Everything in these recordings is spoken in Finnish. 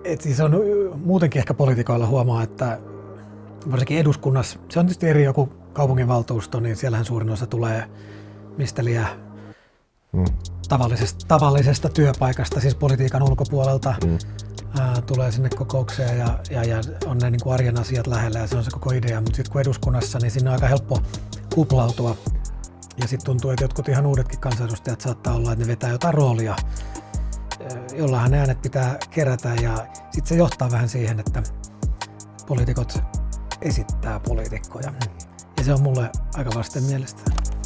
siis on muutenkin ehkä poliitikoilla huomaa, että varsinkin eduskunnassa, se on tietysti eri joku kaupunginvaltuusto, niin siellähän suurin osa tulee mistä liian tavallisesta työpaikasta, siis politiikan ulkopuolelta. Tulee sinne kokoukseen ja on ne niin kuin arjen asiat lähellä ja se on se koko idea, mutta sitten kun eduskunnassa, niin sinne on aika helppo kuplautua ja sitten tuntuu, että jotkut ihan uudetkin kansanedustajat saattaa olla, että ne vetää jotain roolia, jollahan ne äänet pitää kerätä ja sitten se johtaa vähän siihen, että poliitikot esittää poliitikkoja ja se on mulle aika vasten mielestä.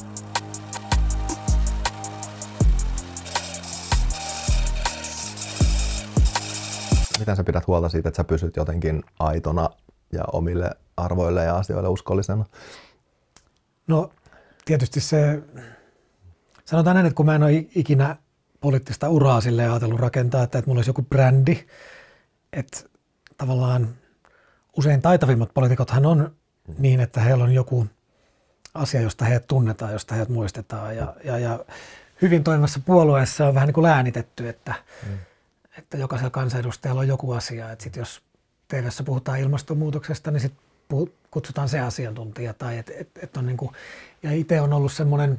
Miten sä pidät huolta siitä, että sä pysyt jotenkin aitona ja omille arvoille ja asioille uskollisena? No tietysti se, sanotaan näin, että kun mä en ole ikinä poliittista uraa silleen ajatellut rakentaa, että mulla olisi joku brändi, että tavallaan usein taitavimmat poliitikothan on niin, että heillä on joku asia, josta heidät tunnetaan, josta heidät muistetaan ja hyvin toimivassa puolueessa on vähän niin kuin läänitetty, että jokaisella kansanedustajalla on joku asia. Että sit jos TV:ssä puhutaan ilmastonmuutoksesta, niin sit kutsutaan se asiantuntija. Tai et on niinku, ja itse on ollut semmoinen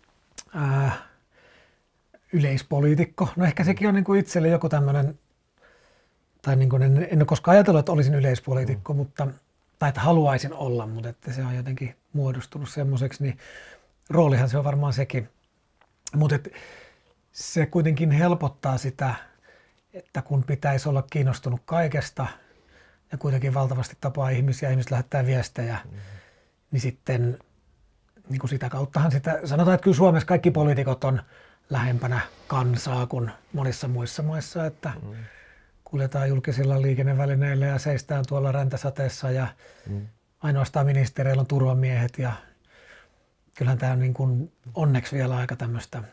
yleispoliitikko. No ehkä sekin on niinku itselle joku tämmöinen, tai niinku en ole koskaan ajatellut, että olisin yleispoliitikko, tai että haluaisin olla, mutta että se on jotenkin muodostunut semmoiseksi. Niin roolihan se on varmaan sekin. Mutta se kuitenkin helpottaa sitä, että kun pitäisi olla kiinnostunut kaikesta ja kuitenkin valtavasti tapaa ihmisiä, ihmiset lähettää viestejä, niin sitten niin kuin sitä kauttahan sitä, sanotaan, että kyllä Suomessa kaikki poliitikot on lähempänä kansaa kuin monissa muissa maissa, että kuljetaan julkisilla liikennevälineillä ja seistään tuolla räntäsateessa ja ainoastaan ministereillä on turvamiehet ja kyllähän tämä on niin kuin onneksi vielä aika tämmöistä.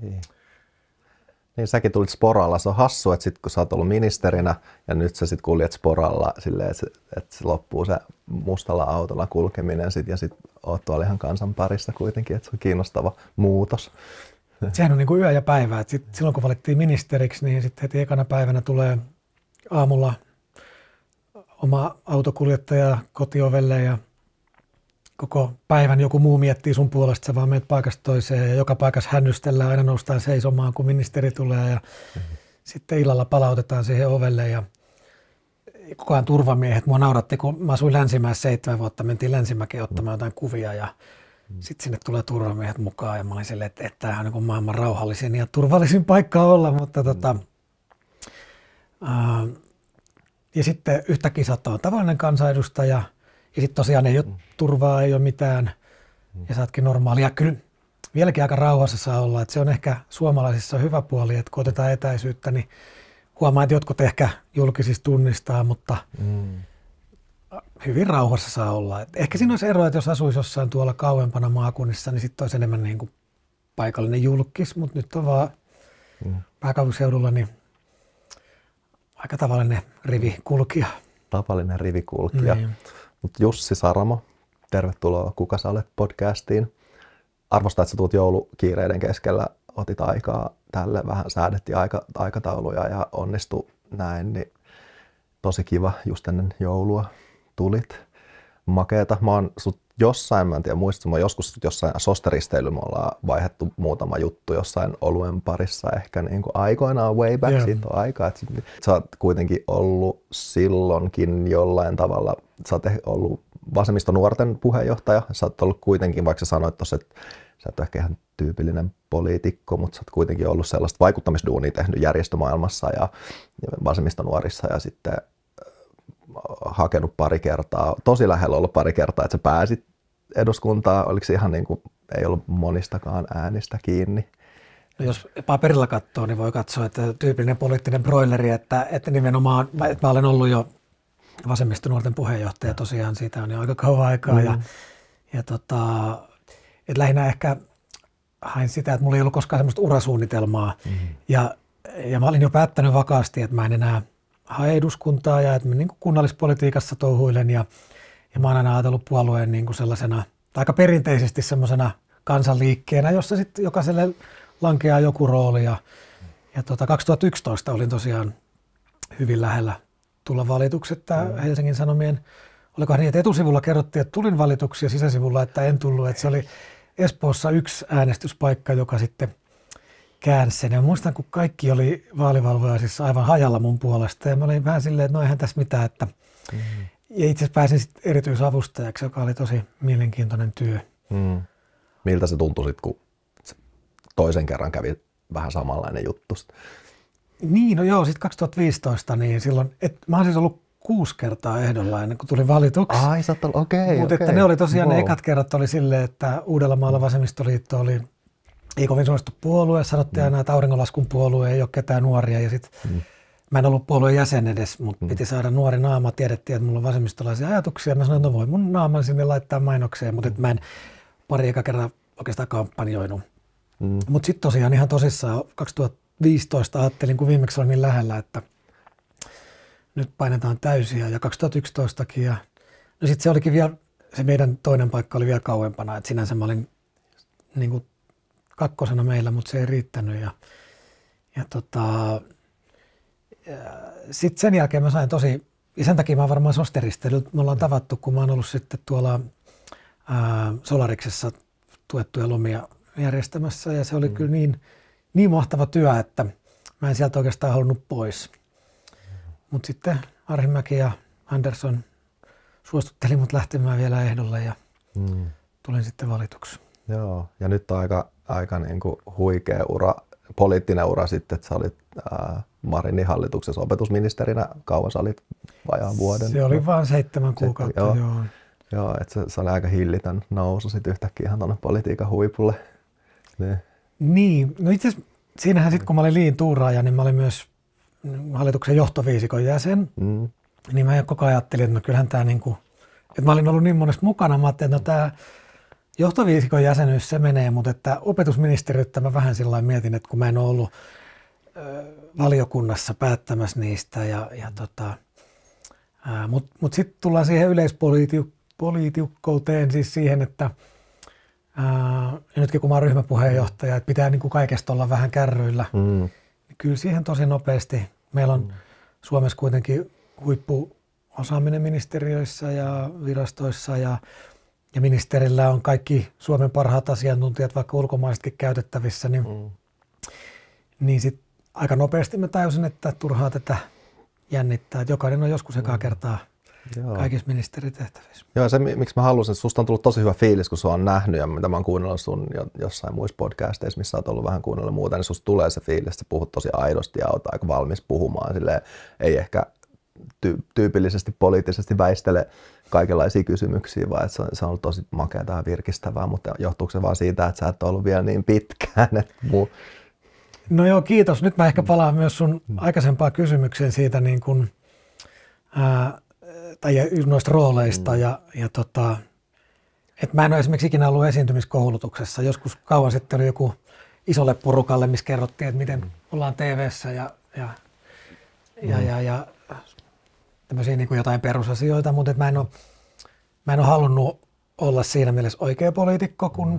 Niin säkin tulit sporalla. Se on hassu, että sit kun sä oot ollut ministerinä ja nyt sä sit kuljet sporalla silleen, että se loppuu se mustalla autolla kulkeminen sit, ja sit oot tuolla ihan kansan parissa kuitenkin, että se on kiinnostava muutos. Sehän on niin kuin yö ja päivä. Et silloin kun valittiin ministeriksi, niin sitten heti ekana päivänä tulee aamulla oma autokuljettaja kotiovelle ja koko päivän joku muu miettii sun puolesta, sä vaan menet paikasta toiseen ja joka paikassa hännystellään, aina noustaan seisomaan, kun ministeri tulee ja sitten illalla palautetaan siihen ovelle ja koko ajan turvamiehet. Mua nauratti, kun mä asuin Länsimäessä 7 vuotta, mentiin Länsimäkeen ottamaan jotain kuvia ja sitten sinne tulee turvamiehet mukaan ja mä olin silleen, että tämä on niin kuin maailman rauhallisin ja turvallisin paikka olla, mutta ja sitten yhtäkkiä saattaa olla tavallinen kansanedustaja. Ja sitten tosiaan ei ole turvaa, ei ole mitään ja saatkin normaalia. Kyllä vieläkin aika rauhassa saa olla, että se on ehkä suomalaisissa hyvä puoli, että kun otetaan etäisyyttä, niin huomaa, että jotkut ehkä julkisissa tunnistaa, mutta hyvin rauhassa saa olla. Et ehkä siinä olisi ero, että jos asuisi jossain tuolla kauempana maakunnissa, niin sitten olisi enemmän niin kuin paikallinen julkis, mutta nyt on vaan pääkaupunkiseudulla niin aika tavallinen rivikulkija. Tavallinen rivikulkija. Mutta Jussi Saramo, tervetuloa Kuka sä olet -podcastiin. Arvostaa, että sä tuut joulukiireiden keskellä, otit aikaa tälle, vähän säädettiin aikatauluja ja onnistu näin, niin tosi kiva just ennen joulua tulit. Makeeta. Mä oon sut jossain, mä en tiedä muistat, mä joskus jossain sosteristeilyllä me ollaan vaihdettu muutama juttu jossain oluen parissa ehkä niin kuin aikoinaan way back, siitä on aikaa. Sä oot kuitenkin ollut silloinkin jollain tavalla, sä oot ollut vasemmistonuorten puheenjohtaja, sä oot ollut kuitenkin, vaikka sä sanoit tossa, että sä et ole ehkä ihan tyypillinen poliitikko, mutta sä oot kuitenkin ollut sellaista vaikuttamisduunia tehnyt järjestömaailmassa ja vasemmistonuorissa ja sitten hakenut pari kertaa, tosi lähellä ollut pari kertaa, että sä pääsit eduskuntaan, oliko se ihan niin kuin, ei ollut monistakaan äänistä kiinni? No jos paperilla katsoo, niin voi katsoa, että tyypillinen poliittinen broileri, että nimenomaan, että mä olen ollut jo vasemmistonuorten puheenjohtaja, tosiaan siitä on jo aika kauan aikaa että lähinnä ehkä hain sitä, että mulla ei ollut koskaan semmoista urasuunnitelmaa ja mä olin jo päättänyt vakaasti, että mä en enää hae eduskuntaa ja että mä niin kuin kunnallispolitiikassa touhuilen ja mä oon aina ajatellut puolueen niin kuin sellaisena, aika perinteisesti semmoisena kansanliikkeenä, jossa sitten jokaiselle lankeaa joku rooli ja 2011 olin tosiaan hyvin lähellä tulla valituksi, että Helsingin Sanomien, olikohan niin, että etusivulla kerrottiin, että tulin valituksi ja sisäsivulla, että en tullut, että se oli Espoossa yksi äänestyspaikka, joka sitten käänsi sen. Ja muistan, kun kaikki oli vaalivalvojaisissa aivan hajalla mun puolesta ja mä olin vähän silleen, että no eihän tässä mitään, että ja itse asiassa pääsin sitten erityisavustajaksi, joka oli tosi mielenkiintoinen työ. Miltä se tuntui sitten, kun toisen kerran kävi vähän samanlainen juttu? Niin, no joo, sitten 2015, niin silloin, mä oon siis ollut 6 kertaa ehdolla ennen kuin tuli valituksi. Ai, sä oot ollut, okei. Mutta että ne oli tosiaan, ne ekat kerrat oli silleen, että Uudellamaalla vasemmistoliitto oli ei kovin suosittu puolue, sanottiin aina, että auringonlaskun puolue ei ole ketään nuoria ja sitten mä en ollut puolueen jäsen edes, mutta piti saada nuori naama, tiedettiin, että mulla on vasemmistolaisia ajatuksia. Mä sanoin, että no voi mun naaman sinne laittaa mainokseen, mutta mä en pari eka kerran oikeastaan kampanjoinut. Mutta sitten tosiaan ihan tosissaan 2015 ajattelin, kun viimeksi olin niin lähellä, että nyt painetaan täysiä ja 2011kin. Ja no sitten se olikin vielä, se meidän toinen paikka oli vielä kauempana, että sinänsä mä olin niin kuin kakkosena meillä, mutta se ei riittänyt. Ja sitten sen jälkeen mä sain tosi, ja sen takia mä oon varmaan sosteristelyt, me ollaan tavattu, kun mä oon ollut sitten tuolla Solariksessa tuettuja lomia järjestämässä, ja se oli kyllä niin mahtava työ, että mä en sieltä oikeastaan halunnut pois. Mutta sitten Arhimäki ja Andersson suostutteli mut lähtemään vielä ehdolle ja tulin sitten valituksi. Joo, ja nyt on aika niin kuin huikea ura, poliittinen ura sitten, että sä olit Marinin hallituksessa opetusministerinä. Kauan sä olit vajaan vuoden? Se oli vain 7 kuukautta, joo. Joo, että se oli aika hillitön nousu sitten yhtäkkiä ihan tuonne politiikan huipulle. Niin, no itse asiassa siinähän sitten kun mä olin liintuuraaja, niin mä olin myös hallituksen johtoviisikon jäsen. Niin mä koko ajan ajattelin, että no kyllähän tämä niinku, että mä olin ollut niin monesta mukana, mä ajattelin, että no tämä johtoviisikon jäsenyys se menee, mutta että opetusministeriötä mä vähän sillä lailla mietin, että kun mä en ole ollut valiokunnassa päättämässä niistä mutta sitten tullaan siihen yleispoliitiukkouteen, siis siihen, että ja nytkin kun mä oon ryhmäpuheenjohtaja, että pitää niin kuin kaikesta olla vähän kärryillä, niin kyllä siihen tosi nopeasti. Meillä on Suomessa kuitenkin huippuosaaminen ministeriöissä ja virastoissa ja ministerillä on kaikki Suomen parhaat asiantuntijat, vaikka ulkomaisetkin käytettävissä, niin sitten aika nopeasti mä tajusin, että turhaa tätä jännittää, että jokainen on joskus ekaa kertaa kaikissa ministeritehtävissä. Joo, se miksi mä halusin, että susta on tullut tosi hyvä fiilis, kun sua on nähnyt ja mitä mä oon kuunnellut sun jossain muissa podcasteissa, missä oot ollut vähän kuunnellut muuta, niin susta tulee se fiilis, että sä puhut tosi aidosti ja oot aika valmis puhumaan, silleen ei ehkä tyypillisesti poliittisesti väistele kaikenlaisia kysymyksiä, vaan että se on ollut tosi makeata ja virkistävää, mutta johtuuko se vaan siitä, että sä et ole ollut vielä niin pitkään, että No joo, kiitos. Nyt mä ehkä palaan myös sun aikaisempaan kysymykseen siitä niin kuin, tai noista rooleista että mä en ole esimerkiksi ikinä ollut esiintymiskoulutuksessa. Joskus kauan sitten oli joku isolle porukalle, missä kerrottiin, että miten ollaan TV:ssä ja tämmöisiä niin kuin jotain perusasioita, mutta että mä en ole halunnut olla siinä mielessä oikea poliitikko, kun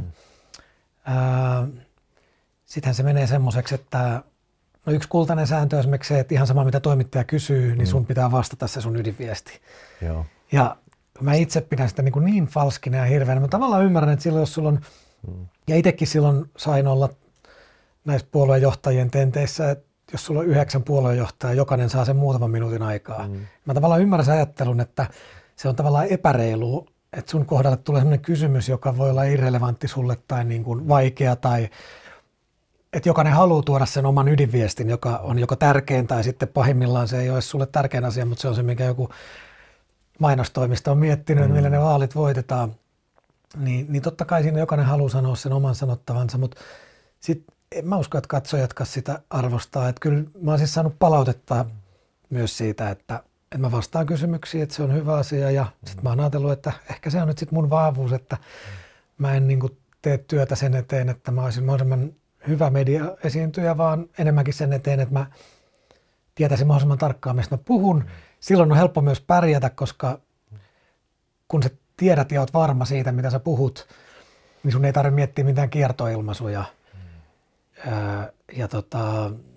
sittenhän se menee semmoiseksi, että no yksi kultainen sääntö on esimerkiksi se, että ihan sama mitä toimittaja kysyy, niin sun pitää vastata se sun ydinviesti. Joo. Ja mä itse pidän sitä niin falskina ja hirveänä. Mä tavallaan ymmärrän, että silloin jos sulla on, ja itsekin silloin sain olla näissä puoluejohtajien tenteissä, että jos sulla on 9 puoluejohtajaa, jokainen saa sen muutaman minuutin aikaa. Mä tavallaan ymmärrän sen ajattelun, että se on tavallaan epäreilu, että sun kohdalle tulee sellainen kysymys, joka voi olla irrelevantti sulle tai niin kuin vaikea tai että jokainen haluaa tuoda sen oman ydinviestin, joka on joko tärkein tai sitten pahimmillaan se ei ole sulle tärkein asia, mutta se on se, mikä joku mainostoimisto on miettinyt, että millä ne vaalit voitetaan. Niin totta kai siinä jokainen haluaa sanoa sen oman sanottavansa, mutta sitten en mä usko, että katsojatkaan sitä arvostaa. Että kyllä mä oon siis saanut palautetta myös siitä, että mä vastaan kysymyksiin, että se on hyvä asia ja sitten mä oon ajatellut, että ehkä se on nyt sitten mun vahvuus, että mä en niin kuin tee työtä sen eteen, että mä olisin mahdollisimman hyvä media-esiintyjä, vaan enemmänkin sen eteen, että mä tietäisin mahdollisimman tarkkaan, mistä mä puhun. Silloin on helppo myös pärjätä, koska kun sä tiedät ja oot varma siitä, mitä sä puhut, niin sun ei tarvitse miettiä mitään kiertoilmaisuja.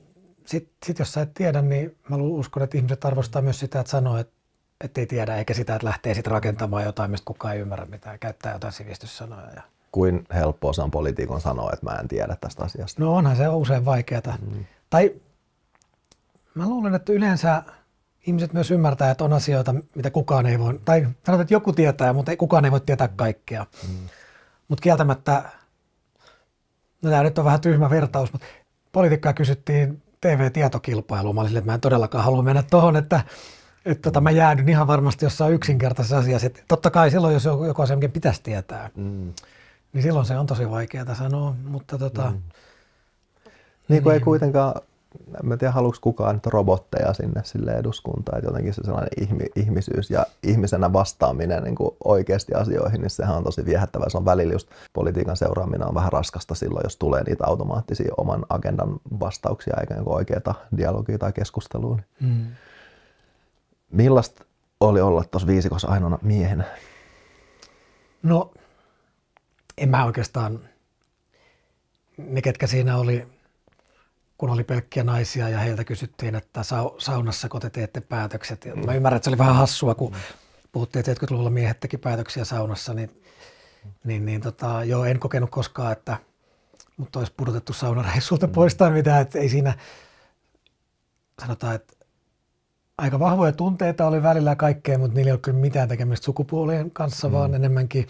sit jos sä et tiedä, niin mä uskon, että ihmiset arvostaa myös sitä, että sanoo, että ei tiedä, eikä sitä, että lähtee sitten rakentamaan jotain, mistä kukaan ei ymmärrä mitään, käyttää jotain sivistyssanoja. Ja... Kuin helppoa se on poliitikon sanoa, että mä en tiedä tästä asiasta? No onhan se usein vaikeaa. Tai mä luulen, että yleensä ihmiset myös ymmärtää, että on asioita, mitä kukaan ei voi, tai sanotaan, että joku tietää, mutta kukaan ei voi tietää kaikkea. Mutta kieltämättä, no tämä nyt on vähän tyhmä vertaus, mutta poliitikkoja kysyttiin TV-tietokilpailuun. Mä olin sille, että mä en todellakaan halua mennä tuohon, että mä jäädyn ihan varmasti jossain yksinkertaisessa asiassa. Että totta kai silloin, jos joku asia, mikä pitäisi tietää, niin silloin se on tosi vaikeaa sanoa. Mutta Niin kuin ei kuitenkaan, en tiedä haluuks kukaan nyt robotteja sinne eduskuntaan, että jotenkin se sellainen ihmisyys ja ihmisenä vastaaminen niin kuin oikeasti asioihin, niin sehän on tosi viehättävää. Se on välillä just politiikan seuraaminen on vähän raskasta silloin, jos tulee niitä automaattisia oman agendan vastauksia eikä niin oikeaa dialogia tai keskustelua. Millaista oli olla tuossa viisikossa ainoana miehenä? No, en mä oikeastaan, ne ketkä siinä oli, kun oli pelkkiä naisia ja heiltä kysyttiin, että saunassako te teette päätökset. Ja mä ymmärrän, että se oli vähän hassua, kun puhuttiin, että 70-luvulla miehet teki päätöksiä saunassa, niin joo, en kokenut koskaan, että mut olisi pudotettu saunareissulta pois tai mitään, että ei siinä, sanotaan, että aika vahvoja tunteita oli välillä kaikkea, mutta niillä ei ole kyllä mitään tekemistä sukupuolien kanssa, vaan enemmänkin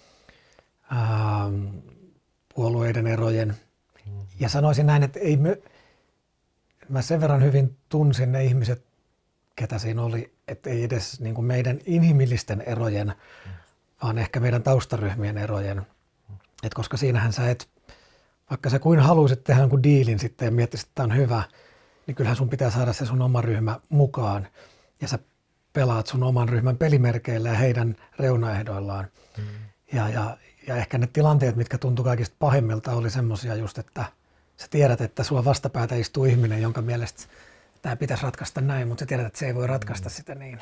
puolueiden erojen. Ja sanoisin näin, että mä sen verran hyvin tunsin ne ihmiset, ketä siinä oli, että ei edes niin kuin meidän inhimillisten erojen, vaan ehkä meidän taustaryhmien erojen. Et koska siinähän sä et, vaikka sä kuin haluaisit tehdä jonkun diilin sitten ja miettisit, että tämä on hyvä, niin kyllähän sun pitää saada se sun oma ryhmä mukaan. Ja sä pelaat sun oman ryhmän pelimerkeillä ja heidän reunaehdoillaan. Ja ehkä ne tilanteet, mitkä tuntui kaikista pahimmilta, oli semmoisia just, että sä tiedät, että sua vastapäätä istuu ihminen, jonka mielestä tämä pitäisi ratkaista näin, mutta sä tiedät, että se ei voi ratkaista sitä niin.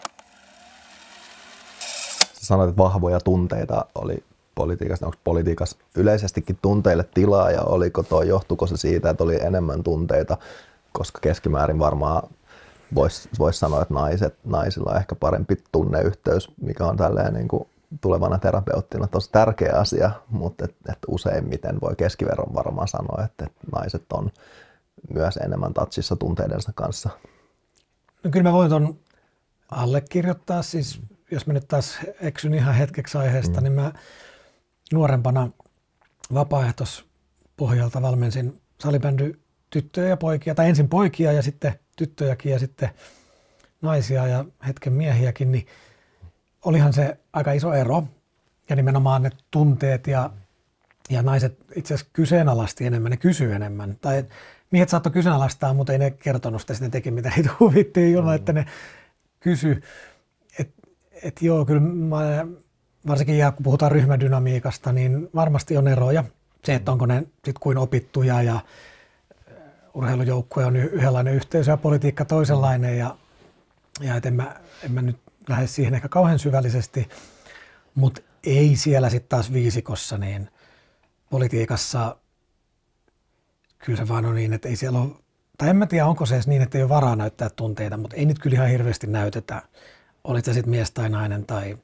Sä sanoit, että vahvoja tunteita oli politiikassa. Onko politiikassa yleisestikin tunteille tilaa ja johtuiko se siitä, että oli enemmän tunteita, koska keskimäärin varmaan voisi sanoa, että naisilla on ehkä parempi tunneyhteys, mikä on tälleen niin kuin tulevana terapeuttina tosi tärkeä asia, mutta että useimmiten voi keskiverron varmaan sanoa, että naiset on myös enemmän touchissa tunteidensa kanssa. No kyllä mä voin ton allekirjoittaa, siis jos mä nyt taas eksyn ihan hetkeksi aiheesta, niin mä nuorempana vapaaehtoispohjalta valmensin salibändy tyttöjä ja poikia, tai ensin poikia ja sitten tyttöjäkin ja sitten naisia ja hetken miehiäkin, niin olihan se aika iso ero ja nimenomaan ne tunteet ja naiset itse asiassa kyseenalaisti enemmän, ne kysyy enemmän. Tai miehet saattoi kyseenalaistaa, mutta ei ne kertonut sitä, ne teki mitä niitä huvittiin ilman, että ne kysy. Et joo, kyllä varsinkin kun puhutaan ryhmädynamiikasta, niin varmasti on eroja. Se, että onko ne sitten kuin opittuja ja urheilujoukkue on yhdenlainen yhteisö ja politiikka toisenlainen ja et en mä nyt lähde siihen ehkä kauhean syvällisesti, mutta ei siellä sitten taas viisikossa, niin politiikassa kyllä se vaan on niin, että ei siellä ole, tai en mä tiedä onko se edes niin, että ei ole varaa näyttää tunteita, mutta ei nyt kyllä ihan hirveästi näytetä, olit se sitten mies tai nainen tai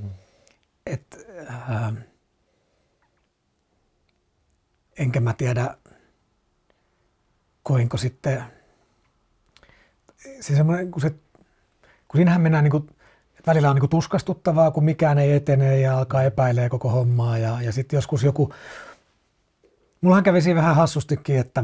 enkä mä tiedä, koinko sitten se semmoinen, kun siinähän mennään niin kuin, välillä on niin kuin tuskastuttavaa, kun mikään ei etene ja alkaa epäilee koko hommaa ja sitten joskus joku, mullahan kävi siinä vähän hassustikin, että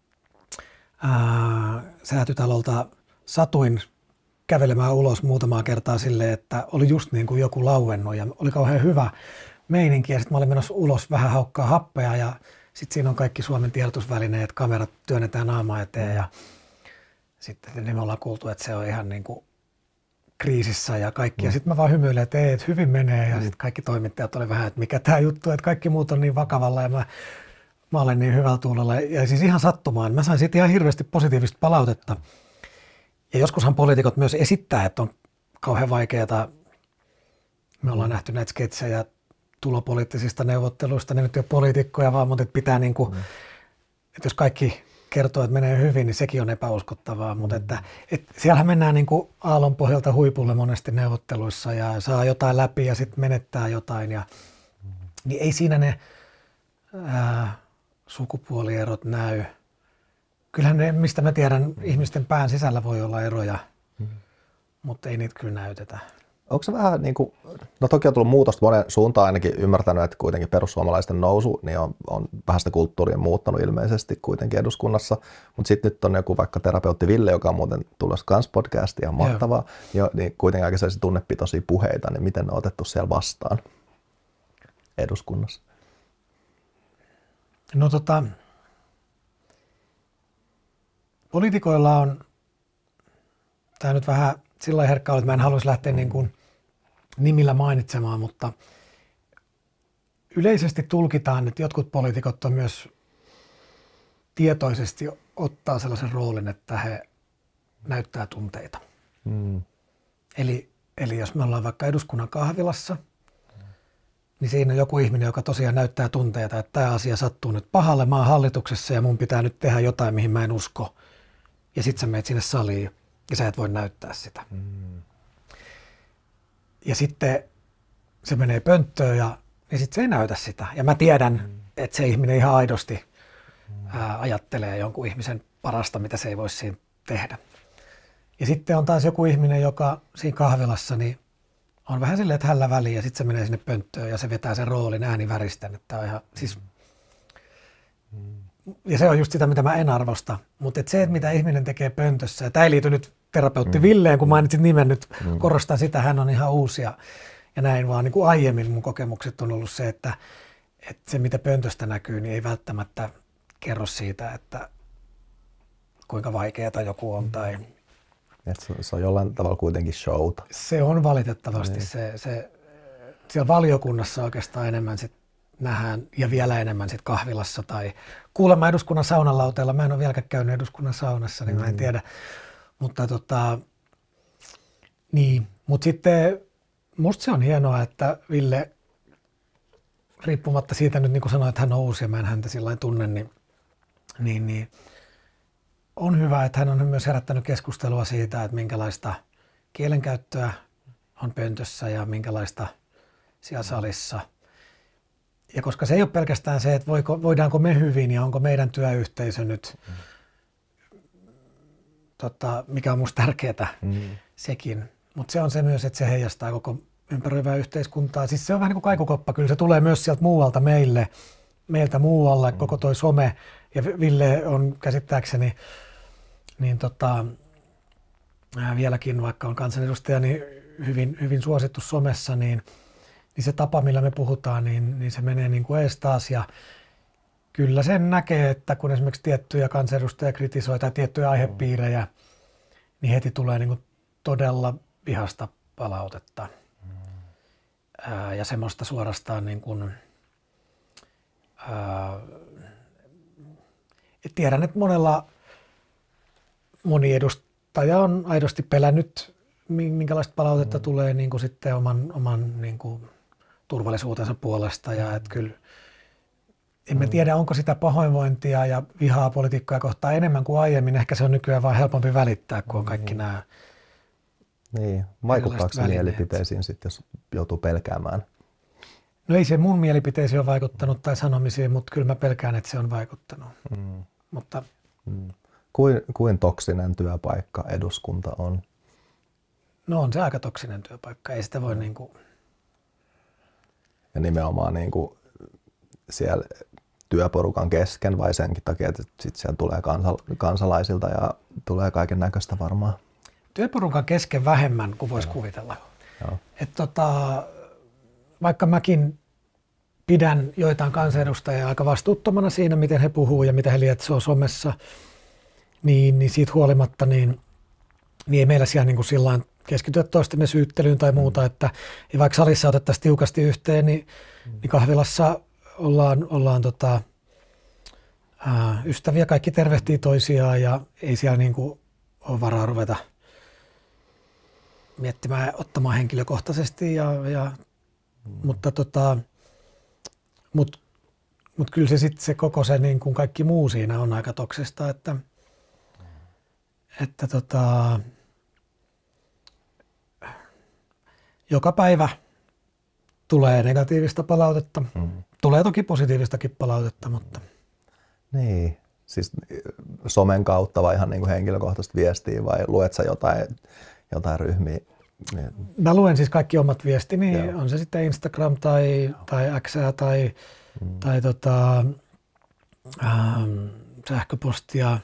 Säätytalolta satuin kävelemään ulos muutamaa kertaa silleen, että oli just niin kuin joku lauennut ja oli kauhean hyvä meininki ja sitten mä olin menossa ulos vähän haukkaa happea ja sitten siinä on kaikki Suomen tiedotusvälineet, kamerat työnnetään naamaa eteen ja sitten me ollaan kuultu, että se on ihan niin kuin kriisissä ja kaikki. Ja sitten mä vaan hymyilen, että ei, että hyvin menee. Ja sitten kaikki toimittajat oli vähän, että mikä tämä juttu, että kaikki muut on niin vakavalla ja mä olen niin hyvällä tuulella. Ja siis ihan sattumaan. Mä sain siitä ihan hirveästi positiivista palautetta. Ja joskushan poliitikot myös esittää, että on kauhean vaikeaa. Me ollaan nähty näitä sketsejä tulopoliittisista neuvotteluista. Ne nyt ei ole poliitikkoja vaan, mutta pitää niin kuin, että jos kaikki kertoo, että menee hyvin, niin sekin on epäuskottavaa, mutta että siellähän mennään niin kuin aallon pohjalta huipulle monesti neuvotteluissa ja saa jotain läpi ja sitten menettää jotain. Niin ei siinä ne sukupuolierot näy. Kyllähän ne, mistä mä tiedän, ihmisten pään sisällä voi olla eroja, mutta ei niitä kyllä näytetä. Onko se vähän niin kuin, no toki on tullut muutosta monen suuntaan ainakin ymmärtänyt, että kuitenkin perussuomalaisten nousu niin on vähän sitä kulttuuria muuttanut ilmeisesti kuitenkin eduskunnassa, mutta sitten nyt on joku vaikka terapeutti Ville, joka on muuten tulossa kans podcastiin, ihan mahtavaa, niin kuitenkin aika sellaisia tunnepitoisia puheita, niin miten ne on otettu siellä vastaan eduskunnassa? No poliitikoilla on, tämä nyt vähän sillä lailla herkkä, että mä en haluaisi lähteä niin kuin nimillä mainitsemaan, mutta yleisesti tulkitaan, että jotkut poliitikot on myös tietoisesti ottaa sellaisen roolin, että he näyttää tunteita. Eli jos me ollaan vaikka eduskunnan kahvilassa, niin siinä on joku ihminen, joka tosiaan näyttää tunteita, että tämä asia sattuu nyt pahalle, mä oon hallituksessa ja mun pitää nyt tehdä jotain, mihin mä en usko. Ja sit sä meet sinne saliin ja sä et voi näyttää sitä. Ja sitten se menee pönttöön ja sitten se ei näytä sitä. Ja mä tiedän, että se ihminen ihan aidosti ajattelee jonkun ihmisen parasta, mitä se ei voi siinä tehdä. Ja sitten on taas joku ihminen, joka siinä kahvilassa niin on vähän silleen, että hällä väliin ja sitten se menee sinne pönttöön ja se vetää sen roolin ääniväristen. Että on ihan, siis, ja se on just sitä, mitä mä en arvosta. Mutta se, että mitä ihminen tekee pöntössä, ja tämä ei liity nyt terapeutti Villeen, kun mainitsit nimen nyt, korostan sitä, hän on ihan uusi ja näin, vaan niin kuin aiemmin mun kokemukset on ollut se, että se mitä pöntöstä näkyy, niin ei välttämättä kerro siitä, että kuinka vaikeaa joku on tai... Se on jollain tavalla kuitenkin showta. Se on valitettavasti siellä valiokunnassa oikeastaan enemmän sit nähdään ja vielä enemmän sit kahvilassa tai kuulemma eduskunnan saunalauteella. Mä en ole vieläkään käynyt eduskunnan saunassa, niin mä en tiedä. Mutta niin. Mut sitten musta se on hienoa, että Ville, riippumatta siitä nyt niin kuin sanoin, että hän on uusi ja mä en häntä sillä tunne, niin on hyvä, että hän on myös herättänyt keskustelua siitä, että minkälaista kielenkäyttöä on pöntössä ja minkälaista siellä salissa. Ja koska se ei ole pelkästään se, että voidaanko me hyvin ja onko meidän työyhteisö nyt, mikä on musta tärkeää sekin. Mutta se on se myös, että se heijastaa koko ympäröivää yhteiskuntaa. Siis se on vähän niin kuin kaikukoppa, kyllä se tulee myös sieltä muualta meiltä muualle, koko toi some. Ja Ville on käsittääkseni niin vieläkin, vaikka on kansanedustaja, niin hyvin suosittu somessa, niin se tapa, millä me puhutaan, niin se menee niin kuin ees taas. Ja kyllä sen näkee, että kun esimerkiksi tiettyjä kansanedustajia kritisoi tai tiettyjä aihepiirejä, niin heti tulee niin kuin todella vihasta palautetta. Ja semmoista suorastaan niin kuin, tiedän, että moni edustaja on aidosti pelännyt, minkälaista palautetta tulee niin kuin sitten oman niin kuin turvallisuutensa puolesta. Ja että kyllä, emme tiedä, onko sitä pahoinvointia ja vihaa poliitikkoja kohtaan enemmän kuin aiemmin. Ehkä se on nykyään vaan helpompi välittää, kun on kaikki nämä. Niin, vaikuttaako se mielipiteisiin sitten, jos joutuu pelkäämään? No ei se mun mielipiteisiin ole vaikuttanut tai sanomisiin, mutta kyllä mä pelkään, että se on vaikuttanut. Mutta... Kuin toksinen työpaikka eduskunta on? No on se aika toksinen työpaikka, ei sitä voi niinku... Ja nimenomaan niinku siellä työporukan kesken vai senkin takia, että sitten siellä tulee kansalaisilta ja tulee kaiken näköistä varmaan? Työporukan kesken vähemmän kuin voisi kuvitella. Vaikka mäkin pidän joitain kansanedustajia aika vastuuttomana siinä, miten he puhuu ja mitä he lietsoo somessa, niin siitä huolimatta niin ei meillä siellä niin kuin sillain keskityä toistemme syyttelyyn tai muuta, että ja vaikka salissa otettaisiin tiukasti yhteen, niin kahvilassa ollaan ystäviä, kaikki tervehtii toisiaan ja ei siellä niin kuin ole varaa ruveta miettimään, ottamaan henkilökohtaisesti, mutta Mutta kyllä se sitten se koko se niin kuin kaikki muu siinä on aika toksista, että joka päivä tulee negatiivista palautetta. Tulee toki positiivistakin palautetta, mutta... Niin, siis somen kautta vai ihan niin kuin henkilökohtaista viestiä vai luet sä jotain ryhmiä? Mä luen siis kaikki omat viestini, on se sitten Instagram tai X tai sähköpostia.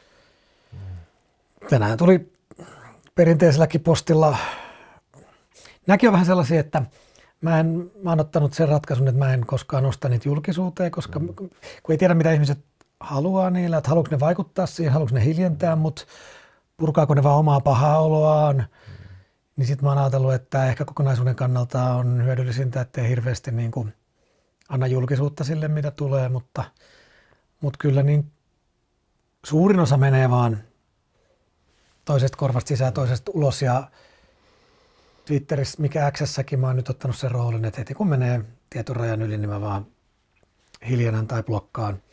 Tänään tuli perinteiselläkin postilla. Nämäkin on vähän sellaisia, että mä oon ottanut sen ratkaisun, että mä en koskaan nosta niitä julkisuuteen, koska kun ei tiedä mitä ihmiset haluaa niillä, että haluatko ne vaikuttaa siihen, haluatko ne hiljentää mut, purkaako ne vaan omaa pahaa oloaan. Niin sit mä oon ajatellut, että ehkä kokonaisuuden kannalta on hyödyllisintä, ettei hirveästi niin kuin anna julkisuutta sille, mitä tulee, mutta kyllä niin suurin osa menee vaan toisesta korvasta sisään, toisesta ulos ja Twitterissä, mikä X:ssäkin mä oon nyt ottanut sen roolin, että heti kun menee tietyn rajan yli, niin mä vaan hiljennän tai blokkaan.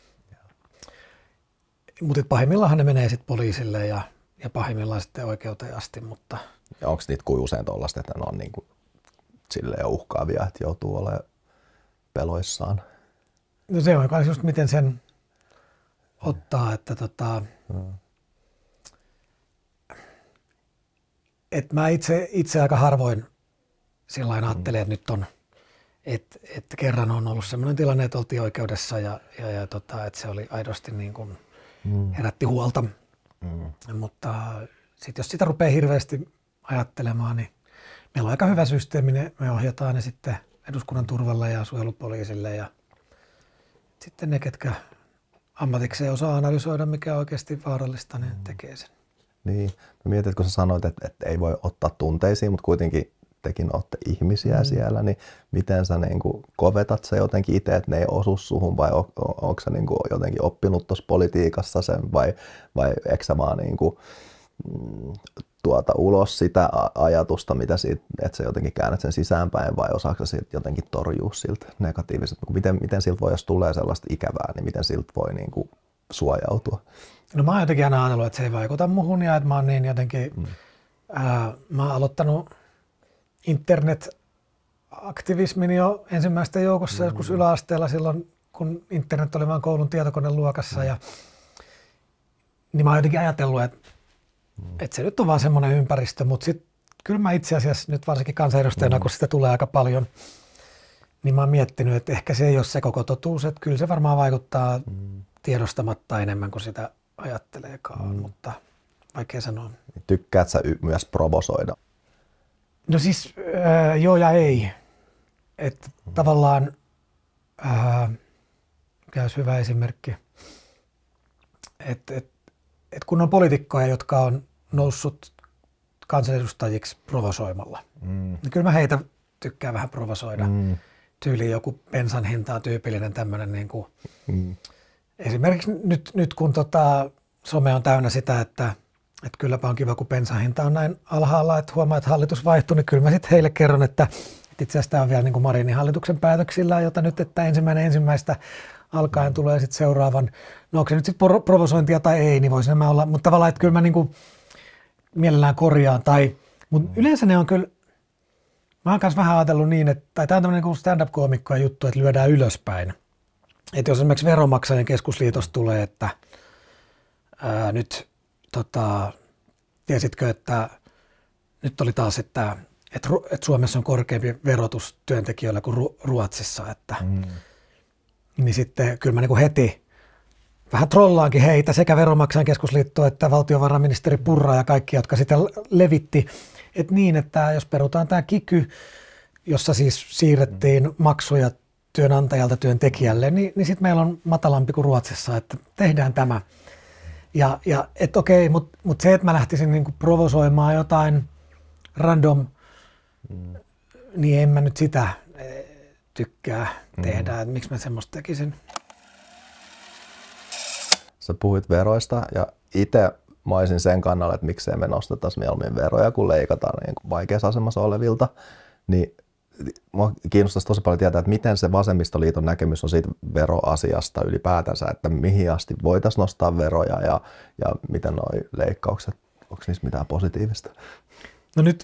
Mutta pahimmillaan ne menee sitten poliisille ja pahimmillaan sitten oikeuteen asti, mutta... Ja onko niitä kuin usein tuollaista, että ne on niin kuin silleen uhkaavia, että joutuu olemaan peloissaan? No se on kai just miten sen ottaa, että että mä itse aika harvoin sillain ajattelen, että nyt on, että kerran on ollut sellainen tilanne, että oltiin oikeudessa ja että se oli aidosti niin kuin herätti huolta. Mutta sitten jos sitä rupeaa hirveästi ajattelemaan, niin meillä on aika hyvä systeemi, me ohjataan ne sitten eduskunnan turvalle ja suojelupoliisille ja sitten ne, ketkä ammatikseen osaa analysoida, mikä on oikeasti vaarallista, niin tekee sen. Niin, mä mietin, että kun sä sanoit, että ei voi ottaa tunteisiin, mutta kuitenkin tekin olette ihmisiä siellä, niin miten sä niin kuin kovetat sä jotenkin itse, että ne ei osu suhun vai onko sä niin kuin jotenkin oppinut tuossa politiikassa sen vai eikö sä vaan niin kuin, tuota ulos sitä ajatusta, mitä siitä, että sä jotenkin käännät sen sisäänpäin vai osaatko sä jotenkin torjua siltä negatiivisesti? Miten siltä voi, jos tulee sellaista ikävää, niin miten siltä voi niin kuin suojautua? No mä oon jotenkin aina ajatellut, että se ei vaikuta muhun ja että mä oon niin jotenkin, mä oon aloittanut internet-aktivismin jo ensimmäisten joukossa joskus yläasteella silloin, kun internet oli vain koulun tietokoneluokassa niin mä oon jotenkin ajatellut, että se nyt on vaan semmoinen ympäristö, mutta sitten kyllä mä itse asiassa nyt varsinkin kansanedustajana, kun sitä tulee aika paljon, niin mä oon miettinyt, että ehkä se ei ole se koko totuus, että kyllä se varmaan vaikuttaa tiedostamatta enemmän kuin sitä ajatteleekaan, mutta vaikea sanoa. Tykkäät sä myös provosoida? No siis joo ja ei. Että tavallaan, mikä olisi hyvä esimerkki, että kun on poliitikkoja, jotka on noussut kansanedustajiksi provosoimalla, niin kyllä mä heitä tykkään vähän provosoida. Tyyliin joku bensan hintaa tyypillinen tämmöinen niin kuin esimerkiksi nyt kun some on täynnä sitä, että kylläpä on kiva, kun bensan hinta on näin alhaalla, että huomaa, että hallitus vaihtuu, niin kyllä mä sitten heille kerron, että itse asiassa tämä on vielä niin kuin Marinin hallituksen päätöksillä, jota nyt, että ensimmäistä alkaen tulee sitten seuraavan, no onko se nyt sitten provosointia tai ei, niin voisi nämä olla, mutta tavallaan, että kyllä mä niin kuin mielellään korjaan, mutta yleensä ne on kyllä, mä oon myös vähän ajatellut niin, että tämä on tämmöinen niin stand-up-koomikkojen juttu, että lyödään ylöspäin. Että jos esimerkiksi Veronmaksajan keskusliitosta tulee, että nyt tiesitkö, että nyt oli taas, että Suomessa on korkeampi verotus työntekijöillä kuin Ruotsissa, että niin sitten kyllä mä niin kuin heti vähän trollaankin heitä sekä Veronmaksajan keskusliittoa että valtiovarainministeri Purra ja kaikki, jotka sitä levitti, että niin, että jos perutaan tämä kiky, jossa siis siirrettiin maksuja työnantajalta työntekijälle, niin sitten meillä on matalampi kuin Ruotsissa, että tehdään tämä. Ja että okei, mutta se, että mä lähtisin niinku provosoimaan jotain random, niin en mä nyt sitä tykkää tehdä. Että miksi mä semmoista tekisin? Sä puhuit veroista ja itse mä olisin sen kannalla, että miksei me nostettaisiin mieluummin veroja, kun leikataan niin kuin vaikeassa asemassa olevilta. Niin mua kiinnostaisi tosi paljon tietää, että miten se vasemmistoliiton näkemys on siitä veroasiasta ylipäätänsä, että mihin asti voitaisiin nostaa veroja ja miten nuo leikkaukset, onko niissä mitään positiivista? No nyt,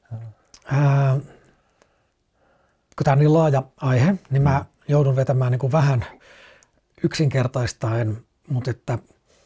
kun tämä on niin laaja aihe, niin mä joudun vetämään niin kuin vähän yksinkertaistaen, mutta että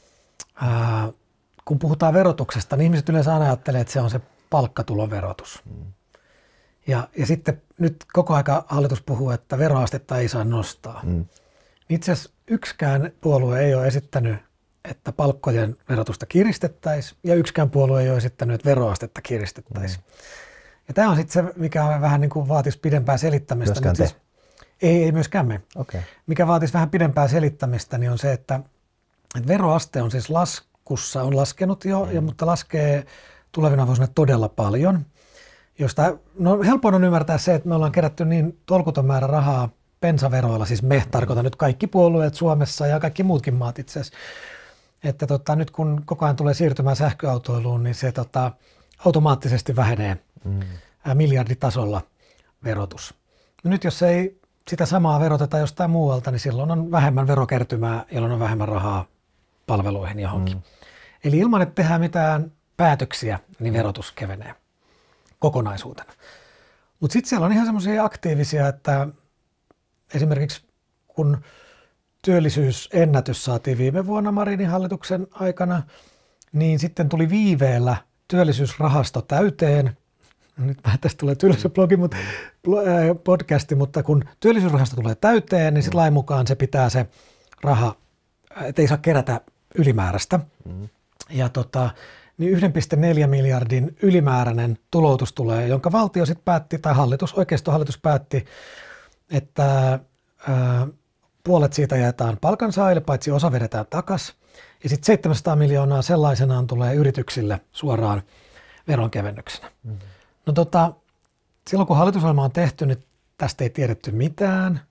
kun puhutaan verotuksesta, niin ihmiset yleensä aina ajattelee, että se on se palkkatuloverotus. Ja sitten nyt koko aika hallitus puhuu, että veroastetta ei saa nostaa. Itse asiassa yksikään puolue ei ole esittänyt, että palkkojen verotusta kiristettäisiin, ja yksikään puolue ei ole esittänyt, että veroastetta kiristettäisiin. Ja tämä on sitten se, mikä vähän niin kuin vaatisi pidempää selittämistä. Myöskään te? Ei myöskään me. Okay. Mikä vaatisi vähän pidempää selittämistä, niin on se, että veroaste on siis laskussa, on laskenut jo, mutta laskee tulevina vuosina todella paljon. Josta, no helpoin on ymmärtää se, että me ollaan kerätty niin tolkuton määrä rahaa bensaveroilla, siis me tarkoitan nyt kaikki puolueet Suomessa ja kaikki muutkin maat itse asiassa, että nyt kun koko ajan tulee siirtymään sähköautoiluun, niin se automaattisesti vähenee miljarditasolla verotus. No nyt jos ei sitä samaa veroteta jostain muualta, niin silloin on vähemmän verokertymää, jolloin on vähemmän rahaa palveluihin johonkin. Eli ilman, että tehdään mitään päätöksiä, niin verotus kevenee kokonaisuutena. Mutta sitten siellä on ihan semmoisia aktiivisia, että esimerkiksi kun työllisyysennätys saatiin viime vuonna Marinin hallituksen aikana, niin sitten tuli viiveellä työllisyysrahasto täyteen. Nyt tästä tulee työllisyysblogi, mutta podcasti, mutta kun työllisyysrahasto tulee täyteen, niin sitten lain mukaan se pitää se raha, ettei saa kerätä ylimääräistä. Ja niin 1,4 miljardin ylimääräinen tuloutus tulee, jonka valtio sitten päätti, tai oikeistohallitus päätti, että puolet siitä jaetaan palkansaajille, paitsi osa vedetään takaisin. Ja sitten 700 miljoonaa sellaisenaan tulee yrityksille suoraan veronkevennyksenä. No silloin kun hallitusohjelma on tehty, niin tästä ei tiedetty mitään.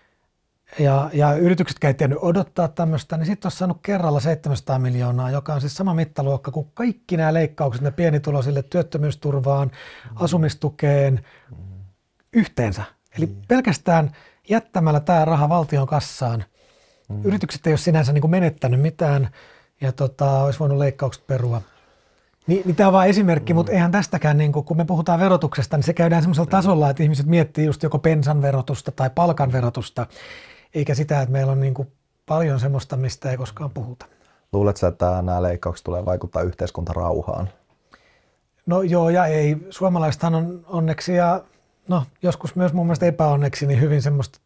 Ja yrityksetkään ei tiennyt odottaa tämmöistä, niin sitten olisi saanut kerralla 700 miljoonaa, joka on siis sama mittaluokka kuin kaikki nämä leikkaukset, ne pienituloisille työttömyysturvaan, asumistukeen yhteensä. Eli pelkästään jättämällä tämä raha valtion kassaan, yritykset ei ole sinänsä niin kuin menettänyt mitään ja olisi voinut leikkaukset perua. Niin tämä on vain esimerkki, mutta eihän tästäkään, niin kun me puhutaan verotuksesta, niin se käydään semmoisella tasolla, että ihmiset miettii just joko bensan verotusta tai palkan verotusta, eikä sitä, että meillä on niin kuin paljon semmoista, mistä ei koskaan puhuta. Luuletko, että nämä leikkaukset tulee vaikuttaa yhteiskuntarauhaan? No joo ja ei. Suomalaisethan on onneksi ja joskus myös mun mielestä epäonneksi niin hyvin semmoista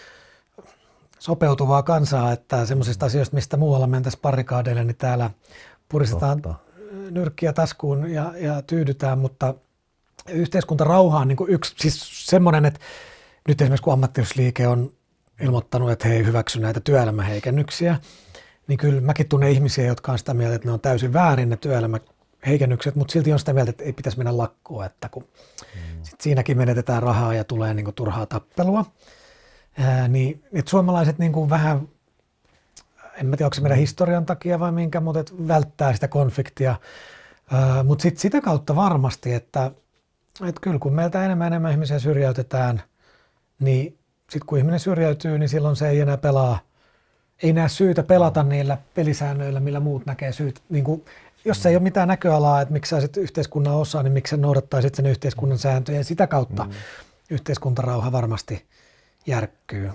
sopeutuvaa kansaa, että semmoisista asioista, mistä muualla mentäisiin barrikaadeille, niin täällä puristetaan nyrkkiä taskuun ja tyydytään, mutta yhteiskuntarauha on niin kuin yksi, siis semmoinen, että nyt esimerkiksi kun ammattiyhdistysliike on ilmoittanut, että he ei hyväksy näitä työelämäheikennyksiä, niin kyllä mäkin tunnen ihmisiä, jotka on sitä mieltä, että ne on täysin väärin ne työelämäheikennykset, mutta silti on sitä mieltä, että ei pitäisi mennä lakkoon, että kun sit siinäkin menetetään rahaa ja tulee niin kuin turhaa tappelua, niin että suomalaiset niin kuin vähän, en mä tiedä, onko se meidän historian takia vai minkä, mutta välttää sitä konfliktia. Mutta sitten sitä kautta varmasti, että kyllä kun meiltä enemmän ihmisiä syrjäytetään, niin sitten kun ihminen syrjäytyy, niin silloin se ei enää ei näe syytä pelata niillä pelisäännöillä, millä muut näkee syyt. Niin kun, jos ei ole mitään näköalaa, että miksi sä olisit yhteiskunnan osa, niin miksi sä noudattaisit sen yhteiskunnan sääntöjä. Ja sitä kautta yhteiskuntarauha varmasti järkkyy.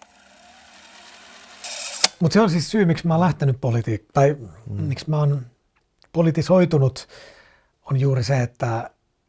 Mutta se on siis syy, miksi mä oon lähtenyt tai miksi mä oon politisoitunut, on juuri se, että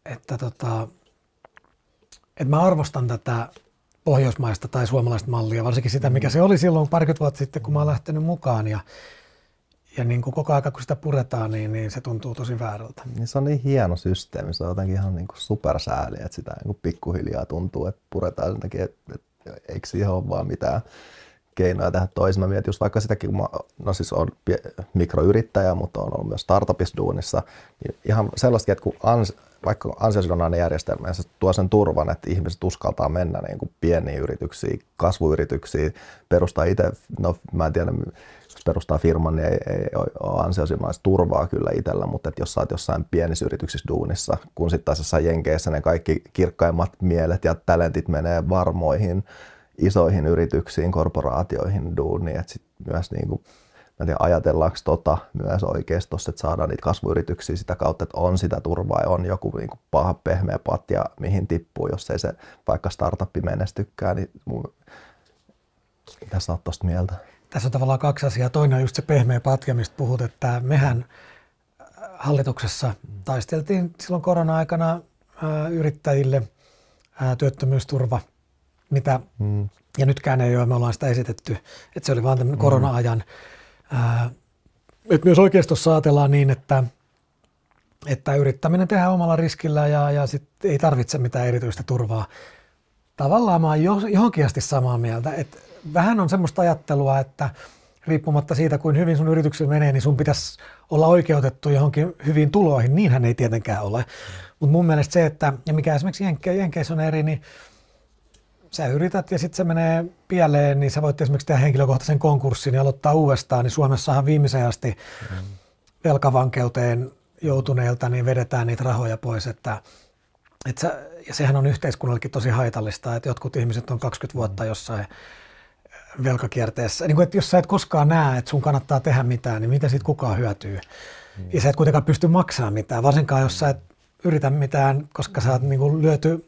mä arvostan tätä pohjoismaista tai suomalaista mallia, varsinkin sitä, mikä se oli silloin parikymmentä vuotta sitten, kun mä oon lähtenyt mukaan. Ja niin kuin koko ajan, kun sitä puretaan, niin se tuntuu tosi väärältä. Niin se on niin hieno systeemi, se on jotenkin ihan niin kuin supersääli, että sitä niin kuin pikkuhiljaa tuntuu, että puretaan sen takia, että eikö siihen ole vaan mitään keinoja tehdä toisin. Mä mietin just vaikka sitäkin, kun mä siis olen mikroyrittäjä, mutta olen ollut myös startupissa duunissa, niin ihan sellaista, että kun vaikka ansiosidonnainen järjestelmä, se tuo sen turvan, että ihmiset uskaltaa mennä niin kuin pieniin yrityksiin, kasvuyrityksiin, perustaa itse, no mä en tiedä, jos perustaa firman, niin ei ole ansiosidonnaista turvaa kyllä itsellä, mutta että jos sä oot jossain pienissä yrityksissä duunissa, kun sitten taas jossain Jenkeissä ne kaikki kirkkaimmat mielet ja talentit menee varmoihin, isoihin yrityksiin, korporaatioihin duuniin, että sitten myös niin kuin, mä en tiedä, ajatellaanko myös oikeistossa, että saadaan niitä kasvuyrityksiä sitä kautta, että on sitä turvaa ja on joku niin kuin paha pehmeä patja, mihin tippuu, jos ei se vaikka startuppi menestykään, niin mitä sä oot tosta mieltä? Tässä on tavallaan kaksi asiaa. Toinen on just se pehmeä patja, mistä puhut, että mehän hallituksessa taisteltiin silloin korona-aikana yrittäjille työttömyysturva, mitä, ja nytkään ei ole, me ollaan sitä esitetty, että se oli vaan tämmöinen korona-ajan. Että myös oikeistossa ajatellaan niin, että yrittäminen tehdään omalla riskillä ja sit ei tarvitse mitään erityistä turvaa. Tavallaan mä oon johonkin asti samaa mieltä, että vähän on semmoista ajattelua, että riippumatta siitä, kuin hyvin sun yrityksellä menee, niin sun pitäisi olla oikeutettu johonkin hyviin tuloihin. Niinhän ei tietenkään ole. Mutta mun mielestä se, että ja mikä esimerkiksi Jenkeissä on eri, niin sä yrität ja sitten se menee pieleen, niin sä voit esimerkiksi tehdä henkilökohtaisen konkurssin ja aloittaa uudestaan, niin Suomessahan viimeiseen asti velkavankeuteen joutuneilta niin vedetään niitä rahoja pois, ja sehän on yhteiskunnallekin tosi haitallista, että jotkut ihmiset on 20 vuotta jossain velkakierteessä. Niin kuin, että jos sä et koskaan näe, että sun kannattaa tehdä mitään, niin mitä siitä kukaan hyötyy? Ja sä et kuitenkaan pysty maksamaan mitään, varsinkaan jos sä et yritä mitään, koska sä oot niin kuin lyöty.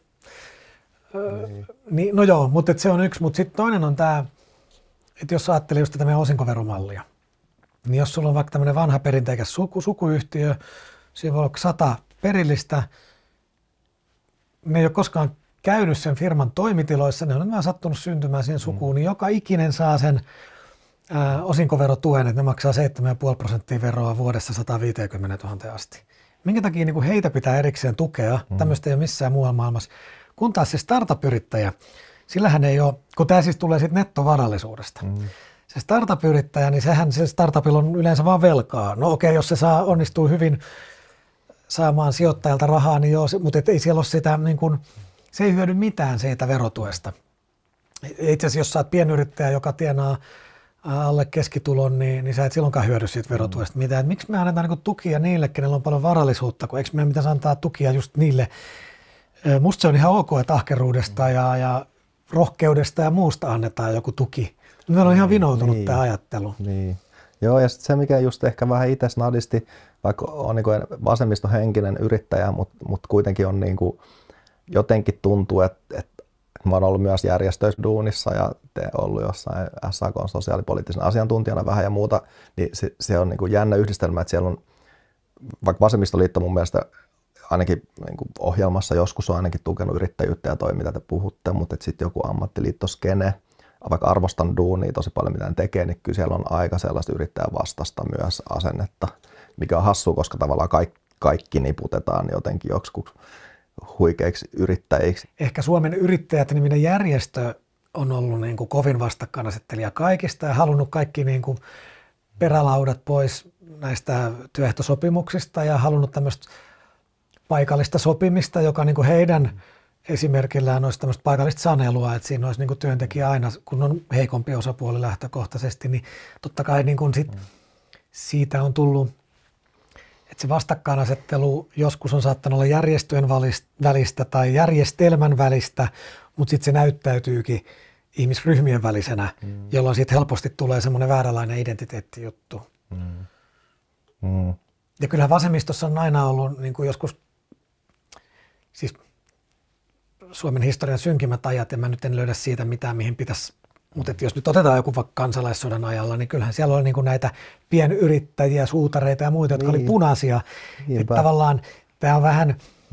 Niin, no joo, mutta se on yksi. Mutta sitten toinen on tämä, että jos ajattelee just tätä meidän osinkoveromallia, niin jos sulla on vaikka tämmöinen vanha perinteikäs sukuyhtiö, siinä voi olla 100 perillistä, ne ei ole koskaan käynyt sen firman toimitiloissa, ne on vaan sattunut syntymään siihen sukuun, niin joka ikinen saa sen osinkoverotuen, että ne maksaa 7,5% veroa vuodessa 150 000 asti. Minkä takia niin kuin heitä pitää erikseen tukea, tämmöistä ei ole missään muualla maailmassa. Kun taas se startup-yrittäjä, sillähän ei ole, kun tämä siis tulee sitten nettovarallisuudesta. Se startup-yrittäjä, niin sehän se startupilla on yleensä vaan velkaa. No okei, jos se onnistuu hyvin saamaan sijoittajalta rahaa, niin joo, mutta ei siellä ole sitä, niin kun, se ei hyödy mitään siitä verotuesta. Itse asiassa jos sä oot pienyrittäjä, joka tienaa alle keskitulon, niin sä et silloinkaan hyödy siitä verotuesta mitään. Et miksi me annetaan niin tukia niille, kenellä on paljon varallisuutta, kun eikö meidän pitäisi antaa tukia just niille. Musta se on ihan ok, että ahkeruudesta ja rohkeudesta ja muusta annetaan joku tuki. Meillä on ihan vinoutunut tämä ajattelu. Niin. Joo, ja se mikä just ehkä vähän itse snadisti, vaikka on niin vasemmistohenkinen yrittäjä, mutta kuitenkin on niin kuin, jotenkin tuntuu, että mä oon ollut myös järjestöissä duunissa ja ollut jossain SAK:n sosiaalipoliittisen asiantuntijana vähän ja muuta, niin se on niin kuin jännä yhdistelmä, että siellä on, vaikka vasemmistoliitto mun mielestä ainakin niin kuin ohjelmassa joskus on ainakin tukenut yrittäjyyttä ja toi, mitä te puhutte, mutta sitten joku ammattiliittoskene, vaikka arvostan duunia tosi paljon, mitä ne tekee, niin kyllä siellä on aika sellaista yrittäjän vastasta myös asennetta, mikä on hassua, koska tavallaan kaikki niputetaan jotenkin joksikin huikeiksi yrittäjiksi. Ehkä Suomen Yrittäjät-niminen järjestö on ollut niin kuin kovin vastakkainasettelija kaikista ja halunnut kaikki niin kuin perälaudat pois näistä työehtosopimuksista ja halunnut tämmöistä paikallista sopimista, joka niin kuin heidän esimerkillään olisi tämmöistä paikallista sanelua, että siinä olisi niin kuin työntekijä aina, kun on heikompi osapuoli lähtökohtaisesti, niin totta kai niin kuin siitä on tullut, että se vastakkainasettelu joskus on saattanut olla järjestöjen välistä tai järjestelmän välistä, mutta sitten se näyttäytyykin ihmisryhmien välisenä, jolloin siitä helposti tulee semmoinen vääränlainen identiteettijuttu. Ja kyllähän vasemmistossa on aina ollut niin kuin joskus, siis Suomen historian synkimmät ajat, ja mä nyt en löydä siitä mitään, mihin pitäisi, mutta jos nyt otetaan joku vaikka kansalaissodan ajalla, niin kyllähän siellä oli niin kuin näitä pienyrittäjiä, suutareita ja muita, jotka oli punaisia. Että tavallaan tämä on vähän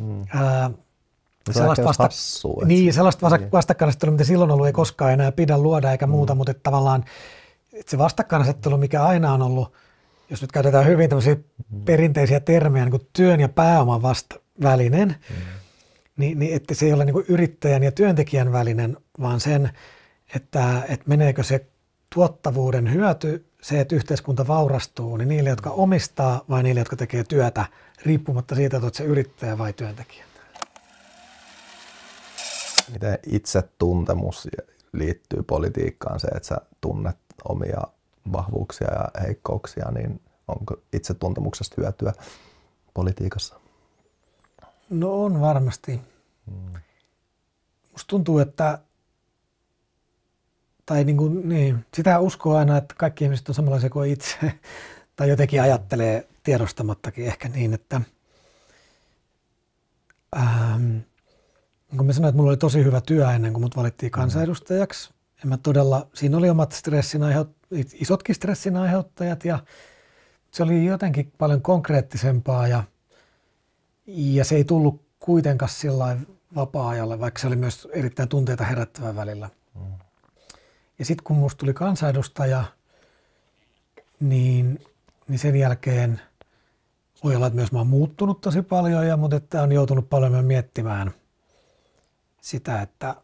sellaista vastakkainasettelua, mitä silloin ollut, ei koskaan enää pidä luoda eikä muuta, mutta että tavallaan että se vastakkainasettelu, mikä aina on ollut, jos nyt käytetään hyvin tämmöisiä perinteisiä termejä, niin kuin työn ja pääoman välinen, niin että se ei ole niin kuin yrittäjän ja työntekijän välinen, vaan sen, että meneekö se tuottavuuden hyöty, se, että yhteiskunta vaurastuu, niin niille, jotka omistaa vai niille, jotka tekee työtä riippumatta siitä, että olet se yrittäjä vai työntekijä. Miten itsetuntemus liittyy politiikkaan, se, että sä tunnet omia vahvuuksia ja heikkouksia, niin onko itsetuntemuksesta hyötyä politiikassa? No on varmasti. Musta tuntuu, että tai niin, sitä uskoo aina, että kaikki ihmiset on samanlaisia kuin itse tai jotenkin ajattelee tiedostamattakin ehkä niin, että kun mä sanoin, että mulla oli tosi hyvä työ ennen kuin mut valittiin kansanedustajaksi. Ja mä todella, siinä oli omat isotkin stressin aiheuttajat ja se oli jotenkin paljon konkreettisempaa ja se ei tullut kuitenkaan sillain vapaa-ajalle, vaikka se oli myös erittäin tunteita herättävä välillä. Ja sitten kun musta tuli kansanedustaja, niin sen jälkeen voi olla, että myös mä oon muuttunut tosi paljon, mutta että on joutunut paljon miettimään sitä, että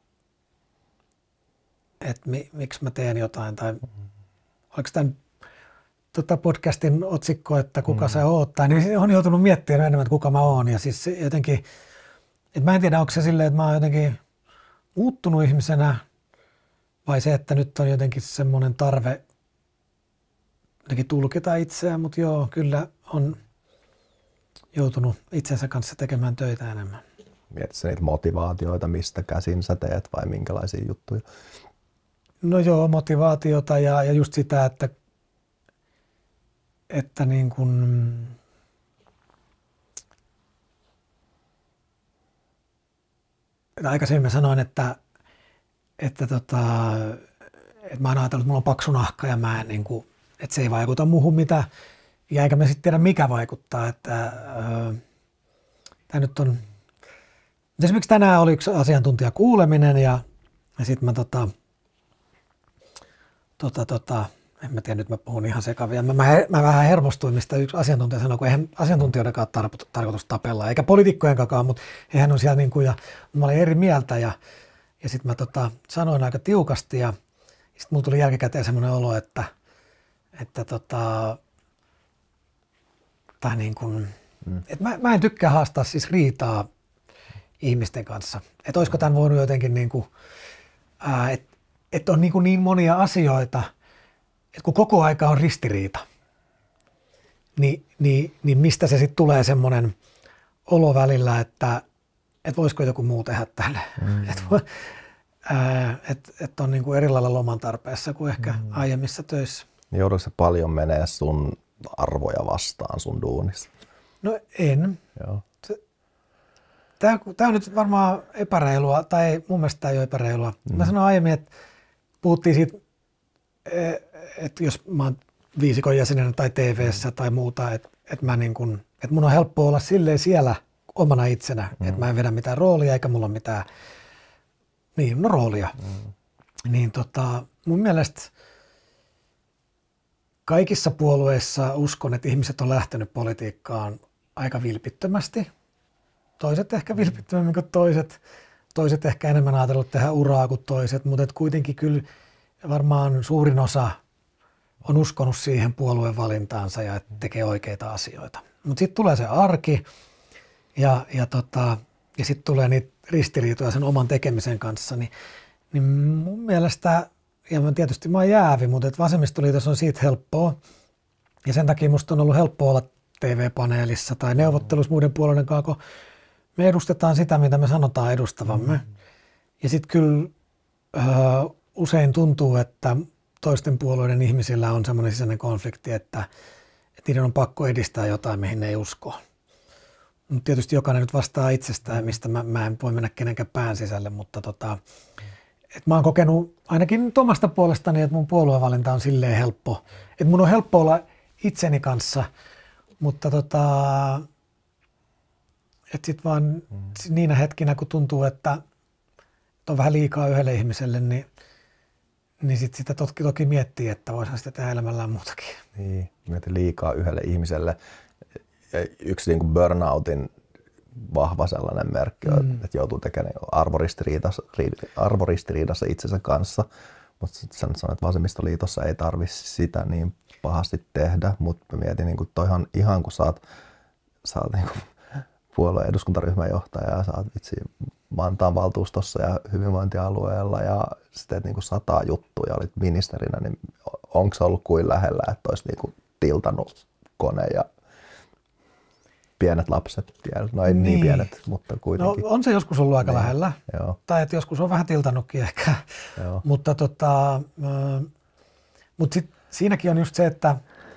miksi mä teen jotain. Tai oliko tämän podcastin otsikko, että kuka sä oot, tai niin on joutunut miettimään enemmän, että kuka mä oon. Ja siis jotenkin, että mä en tiedä, onko se silleen, että mä oon jotenkin muuttunut ihmisenä, vai se, että nyt on jotenkin semmoinen tarve jotenkin tulkita itseään, mutta joo, kyllä on joutunut itsensä kanssa tekemään töitä enemmän. Mietitkö niitä motivaatioita, mistä käsin sä teet vai minkälaisia juttuja? No joo, motivaatiota ja just sitä, että niin kuin, aikaisemmin mä sanoin, että mä oon ajatellut, että mulla on paksu nahka ja mä en niin kuin, että se ei vaikuta muuhun mitä, ja eikä mä sitten tiedä mikä vaikuttaa, että tää nyt on, esimerkiksi tänään oli yksi asiantuntijakuuleminen ja sitten mä en mä tiedä, nyt mä puhun ihan sekavia. Mä vähän hermostuin, mistä yksi asiantuntija sanoi, kun eihän asiantuntijoidenkaan tarkoitus tapella, eikä poliitikkojenkaan, mutta eihän on siellä niin kuin, ja mä olin eri mieltä ja sitten mä sanoin aika tiukasti ja sitten mulla tuli jälkikäteen semmoinen olo, että niin kuin, että mä en tykkää haastaa siis riitaa ihmisten kanssa. Että olisiko tämän voinut jotenkin niin kuin, että on niin monia asioita, että kun koko aika on ristiriita, niin mistä se sitten tulee semmoinen olo välillä, että voisiko joku muu tehdä tälle. Että on niin kuin eri lailla loman tarpeessa kuin ehkä aiemmissa töissä. Joudutko se paljon menee sun arvoja vastaan sun duunissa? No en. Joo. Tämä on nyt varmaan epäreilua, tai mun mielestä tämä ei ole epäreilua. Mä sanoin aiemmin, että puhuttiin siitä, että jos mä oon viisikon jäsenenä tai TV:ssä tai muuta, että mun on helppo olla silleen siellä omana itsenä, että mä en vedä mitään roolia eikä mulla ole mitään roolia. Niin mun mielestä kaikissa puolueissa uskon, että ihmiset on lähtenyt politiikkaan aika vilpittömästi. Toiset ehkä vilpittömämmin kuin toiset. Toiset ehkä enemmän ajatellut tehdä uraa kuin toiset, mutta kuitenkin kyllä varmaan suurin osa on uskonut siihen puolueen valintaansa ja että tekee oikeita asioita. Mutta sitten tulee se arki ja sitten tulee niitä ristiriitoja sen oman tekemisen kanssa, niin mun mielestä, ja tietysti mä oon jäävi, mutta että vasemmistoliitossa on siitä helppoa. Ja sen takia musta on ollut helppoa olla TV-paneelissa tai neuvottelussa muiden puolueiden kanssa, kun me edustetaan sitä, mitä me sanotaan edustavamme. Ja sitten kyllä usein tuntuu, että toisten puolueiden ihmisillä on semmoinen sisäinen konflikti, että niiden on pakko edistää jotain, mihin ne ei usko. Mutta tietysti jokainen nyt vastaa itsestään, mistä mä en voi mennä kenenkään pään sisälle, mutta että mä oon kokenut ainakin omasta puolestani, että mun puoluevalinta on silleen helppo. Että mun on helppo olla itseni kanssa, mutta että sit vaan niinä hetkinä, kun tuntuu, että on vähän liikaa yhdelle ihmiselle, niin sit sitä toki miettii, että voisihan sitä tehdä elämällään muutakin. Niin, mietin liikaa yhdelle ihmiselle. Ja yksi niin kuin burnoutin vahva sellainen merkki, että joutuu tekemään arvoristiriidassa itsensä kanssa. Mutta sitten sanoin, että vasemmistoliitossa ei tarvitse sitä niin pahasti tehdä, mutta mietin, niin kuin toihan ihan kun sä oot sä oot niinku puolueen eduskuntaryhmän johtaja ja sä oot vitsi Vantaan valtuustossa ja hyvinvointialueella ja sitten niinku 100 juttua ja olit ministerinä, niin onko se ollut kuin lähellä, että olisi niinku tiltannut kone ja pienet lapset vielä? No ei niin pienet, mutta kuitenkin. No on se joskus ollut aika lähellä. Joo. Tai että joskus on vähän tiltannutkin ehkä. Joo. Mutta sit siinäkin on just se, että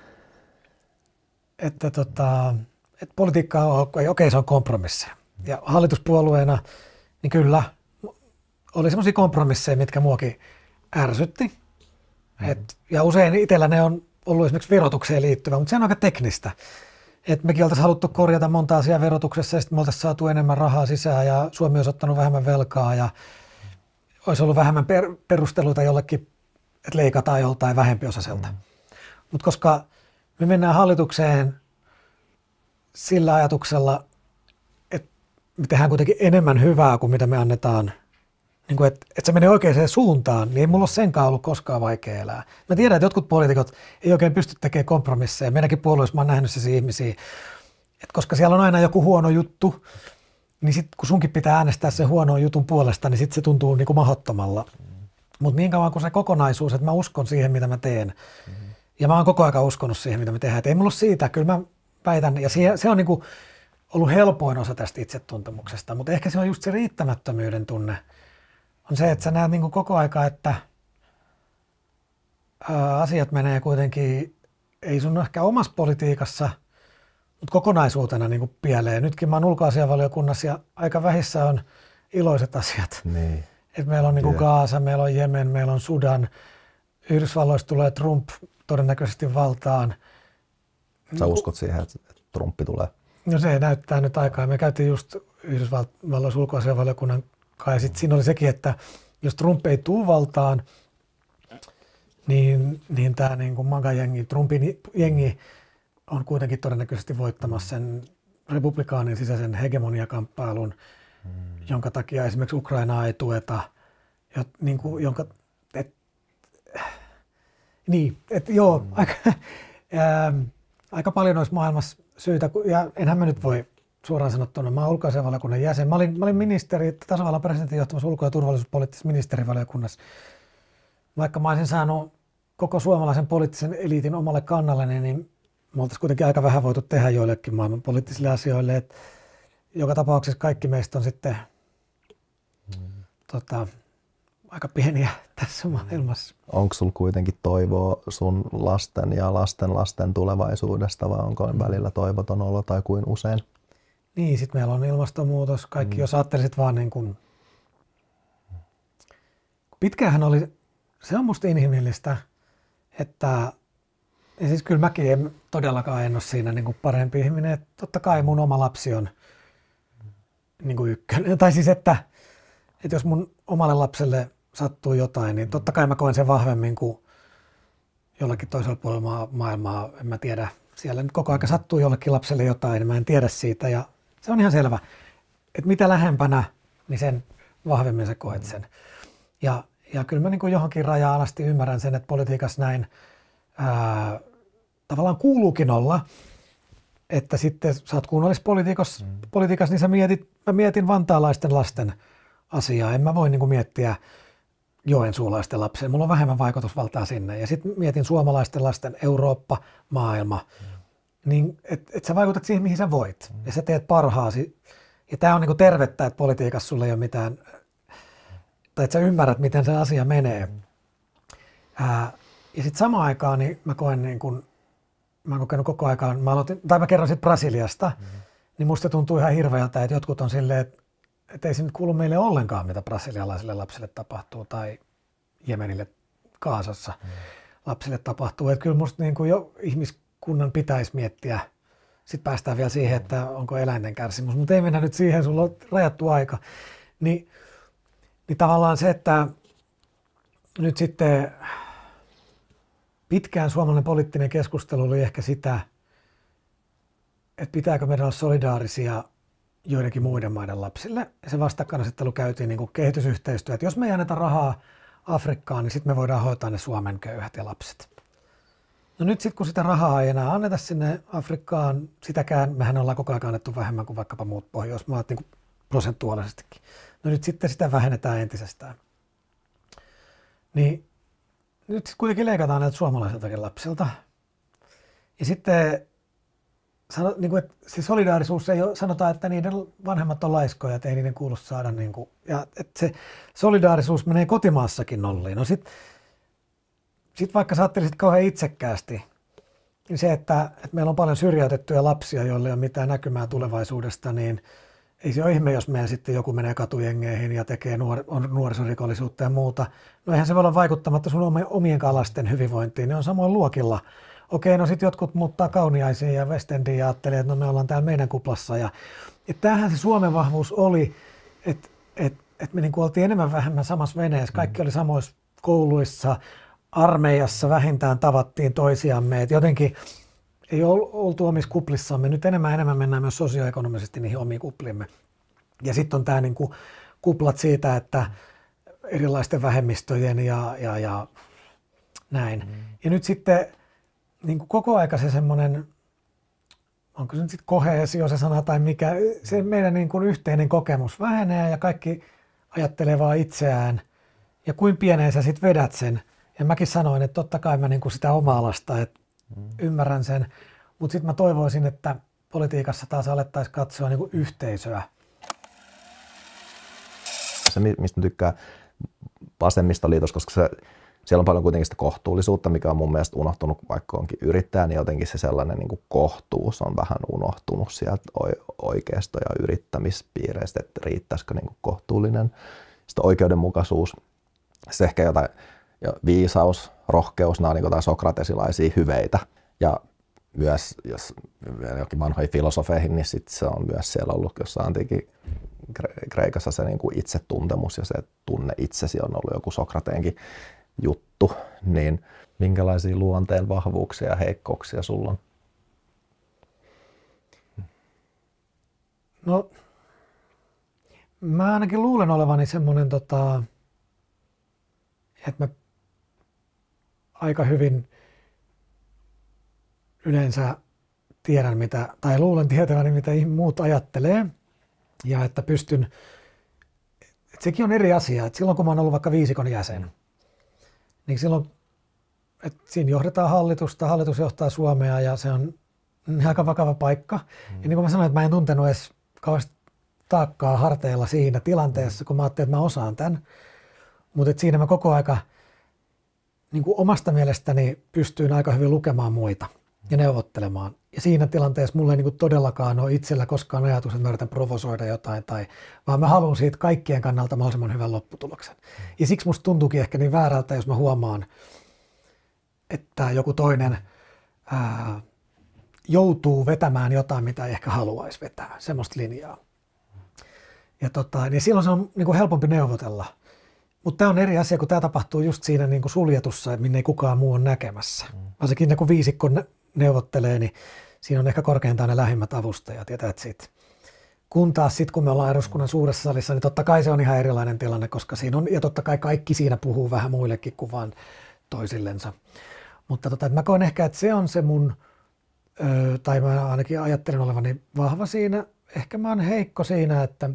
politiikka on, okei, se on kompromisseja. Ja hallituspuolueena, niin kyllä oli semmoisia kompromisseja, mitkä muakin ärsytti. Ja usein itsellä ne on ollut esimerkiksi verotukseen liittyvä, mutta se on aika teknistä. Et mekin oltaisiin haluttu korjata monta asiaa verotuksessa ja sitten me oltaisiin saatu enemmän rahaa sisään ja Suomi olisi ottanut vähemmän velkaa ja olisi ollut vähemmän perusteluita jollekin, että leikataan joltain vähempiosaiselta. Mutta koska me mennään hallitukseen sillä ajatuksella, että me tehdään kuitenkin enemmän hyvää kuin mitä me annetaan, niin että se menee oikeaan suuntaan, niin ei mulla ole senkaan ollut koskaan vaikea elää. Mä tiedän, että jotkut poliitikot ei oikein pysty tekemään kompromisseja. Meidänkin puolueessa mä oon nähnyt sellaisia ihmisiä, että koska siellä on aina joku huono juttu, niin sitten kun sunkin pitää äänestää sen huonon jutun puolesta, niin sitten se tuntuu niin kuin mahdottomalla. Mutta niin kauan kuin se kokonaisuus, että mä uskon siihen, mitä mä teen, ja mä oon koko ajan uskonut siihen, mitä me tehdään. Et ei mulla ole siitä, kyllä mä väitän, ja se on niin kuin ollut helpoin osa tästä itsetuntemuksesta, mutta ehkä se on just se riittämättömyyden tunne. On se, että sä näet niin kuin koko aika, että asiat menee kuitenkin, ei sun ehkä omassa politiikassa, mutta kokonaisuutena niin kuin pieleen. Nytkin mä oon ulkoasiainvaliokunnassa ja aika vähissä on iloiset asiat. Niin. Et meillä on niin kuin Gaza, meillä on Jemen, meillä on Sudan, Yhdysvalloista tulee Trump todennäköisesti valtaan. Sä uskot siihen, että Trumpi tulee? No se näyttää nyt aikaa. Me käytiin just Yhdysvalloissa ulkoasiainvaliokunnan kanssa ja sitten siinä oli sekin, että jos Trump ei tule valtaan, niin tämä niin kuin MAGA-jengi, Trumpin jengi on kuitenkin todennäköisesti voittamassa sen republikaanin sisäisen hegemoniakamppailun, jonka takia esimerkiksi Ukrainaa ei tueta, niin kuin, aika paljon olisi maailmassa syitä, ja enhän mä nyt voi suoraan sanottuna, mä oon ulkoasiainvaliokunnan jäsen. Mä olin ministeri, tasavallan presidentin johtamassa ulko- ja turvallisuuspoliittisessa ministerivaliokunnassa. Vaikka mä olisin saanut koko suomalaisen poliittisen eliitin omalle kannalleni, niin me oltaisiin kuitenkin aika vähän voitu tehdä joillekin maailman poliittisille asioille. Et joka tapauksessa kaikki meistä on sitten aika pieniä tässä maailmassa. Onko sulla kuitenkin toivoa sun lasten ja lasten tulevaisuudesta vai onko välillä toivoton olo tai kuin usein? Niin, sitten meillä on ilmastonmuutos. Kaikki, jos ajattelisit vaan niin kuin... Pitkäänhän oli, se on musta inhimillistä, että ja siis kyllä mäkin en todellakaan en ole siinä niin kuin parempi ihminen. Että totta kai mun oma lapsi on niin kuin ykkönen. Tai siis, että jos mun omalle lapselle sattuu jotain, niin totta kai mä koen sen vahvemmin kuin jollakin toisella puolella maailmaa. En mä tiedä, siellä nyt koko ajan sattuu jollekin lapselle jotain, niin mä en tiedä siitä. Ja se on ihan selvä, että mitä lähempänä, niin sen vahvemmin sä koet sen. Ja kyllä mä niin kuin johonkin rajaan asti ymmärrän sen, että politiikassa näin tavallaan kuuluukin olla, että sitten sä oot kunnallispolitiikassa, niin mä mietin vantaalaisten lasten asiaa. En mä voi niin kuin miettiä joensuulaisten lapsia. Mulla on vähemmän vaikutusvaltaa sinne. Ja sitten mietin suomalaisten lasten Eurooppa, maailma. Niin, että sä vaikutat siihen, mihin sä voit. Ja sä teet parhaasi. Ja tää on niin kuin tervettä, että politiikassa sulla ei ole mitään, tai että sä ymmärrät, miten se asia menee. Ja sitten samaan aikaan niin mä koen niin kuin, mä oon kokenut koko aikaan, mä kerron sitten Brasiliasta, niin musta tuntuu ihan hirveältä, että jotkut on silleen, että ei se nyt kuulu meille ollenkaan, mitä brasilialaisille lapsille tapahtuu tai Jemenille Gazassa lapsille tapahtuu. Että kyllä musta niin kuin jo ihmiskunnan pitäisi miettiä, sitten päästään vielä siihen, että onko eläinten kärsimys, mutta ei mennä nyt siihen, sulla on rajattu aika. Niin tavallaan se, että nyt sitten pitkään suomalainen poliittinen keskustelu oli ehkä sitä, että pitääkö meidän olla solidaarisia joidenkin muiden maiden lapsille. Ja se vastakkainasettelu käytiin niin kuin kehitysyhteistyö, että jos me ei anneta rahaa Afrikkaan, niin sitten me voidaan hoitaa ne Suomen köyhät ja lapset. No nyt sitten kun sitä rahaa ei enää anneta sinne Afrikkaan, sitäkään mehän ollaan koko ajan annettu vähemmän kuin vaikkapa muut Pohjoismaat niin kuin prosentuaalisestikin. No nyt sitten sitä vähennetään entisestään. Niin nyt sitten kuitenkin leikataan näiltä suomalaisiltakin lapsilta. Ja sitten niin kuin, että se solidaarisuus ei ole, sanotaan, että niiden vanhemmat on laiskoja, että ei niiden kuulu saada. Niin kuin, ja että se solidaarisuus menee kotimaassakin nolliin. No sitten vaikka sä ajattelisit kauhean itsekkäästi, niin se, että meillä on paljon syrjäytettyjä lapsia, joille ei ole mitään näkymää tulevaisuudesta, niin ei se ole ihme, jos meillä sitten joku menee katujengeihin ja tekee nuorisorikollisuutta ja muuta. No eihän se voi olla vaikuttamatta sun omien lasten hyvinvointiin, ne on samoin luokilla. Okei, no sitten jotkut muuttaa Kauniaisiin ja West Endiin ja ajattelee, että no me ollaan täällä meidän kuplassa. Ja tämähän se Suomen vahvuus oli, että me niin kuin oltiin enemmän vähemmän samassa veneessä. Kaikki oli samoissa kouluissa, armeijassa vähintään tavattiin toisiamme. Et jotenkin ei oltu omissa kuplissamme. Nyt enemmän mennään myös sosioekonomisesti niihin omiin kuplimme. Ja sitten on tämä niin kuin kuplat siitä, että erilaisten vähemmistöjen ja näin. Ja nyt sitten niin kuin koko aika se semmoinen, onko se nyt sitten koheesio se sana tai mikä, se meidän niin kuin yhteinen kokemus vähenee ja kaikki ajattelee vaan itseään. Ja kuin pieneen sä sitten vedät sen. Ja mäkin sanoin, että totta kai mä niin kuin sitä omaa lasta, että ymmärrän sen. Mutta sitten mä toivoisin, että politiikassa taas alettaisiin katsoa niin kuin yhteisöä. Se, mistä tykkää vasemmistoliitossa, koska siellä on paljon kuitenkin sitä kohtuullisuutta, mikä on mun mielestä unohtunut, vaikka onkin yrittäjä, niin jotenkin se sellainen niin kuin kohtuus on vähän unohtunut sieltä oikeisto- ja yrittämispiireistä, että riittäisikö niin kuin kohtuullinen. Sitten oikeudenmukaisuus, se ehkä jotain viisaus, rohkeus, nämä on niin jotain sokratesilaisia hyveitä. Ja myös, jos jokin vanhoihin filosofeihin, niin sit se on myös siellä ollut jossain antiikin Kreikassa se niin kuin itsetuntemus ja se tunne itsesi on ollut joku Sokrateenkin juttu. Niin minkälaisia luonteen vahvuuksia ja heikkouksia sulla on? No, mä ainakin luulen olevani semmoinen, että mä aika hyvin yleensä tiedän tai luulen tietäväni, mitä muut ajattelee. Ja että pystyn, että sekin on eri asia, että silloin kun mä oon ollut vaikka viisikon jäsen, niin silloin, että siinä johdetaan hallitusta, hallitus johtaa Suomea ja se on aika vakava paikka. Ja niin kuin mä sanoin, että mä en tuntenut edes kauheasti taakkaa harteilla siinä tilanteessa, kun mä ajattelin, että mä osaan tämän. Mutta siinä mä koko aika niin kuin omasta mielestäni pystyin aika hyvin lukemaan muita ja neuvottelemaan. Ja siinä tilanteessa mulla ei niin kuin todellakaan ole itsellä koskaan ajatus, että mä yritän provosoida jotain, vaan mä haluan siitä kaikkien kannalta mahdollisimman hyvän lopputuloksen. Ja siksi musta tuntuukin ehkä niin väärältä, jos mä huomaan, että joku toinen joutuu vetämään jotain, mitä ei ehkä haluaisi vetää, semmoista linjaa. Ja niin silloin se on niin kuin helpompi neuvotella. Mutta tämä on eri asia, kun tämä tapahtuu just siinä niin kuin suljetussa, minne ei kukaan muu ole näkemässä. Varsinkin kun viisikko neuvottelee, niin siinä on ehkä korkeintaan ne lähimmät avustajat ja siitä. Kun taas sitten, kun me ollaan eduskunnan suuressa salissa, niin totta kai se on ihan erilainen tilanne, koska siinä on, ja totta kai kaikki siinä puhuu vähän muillekin kuin vaan toisillensa. Mutta mä koen ehkä, että se on se mun, tai mä ainakin ajattelen olevani vahva siinä. Ehkä mä oon heikko siinä, että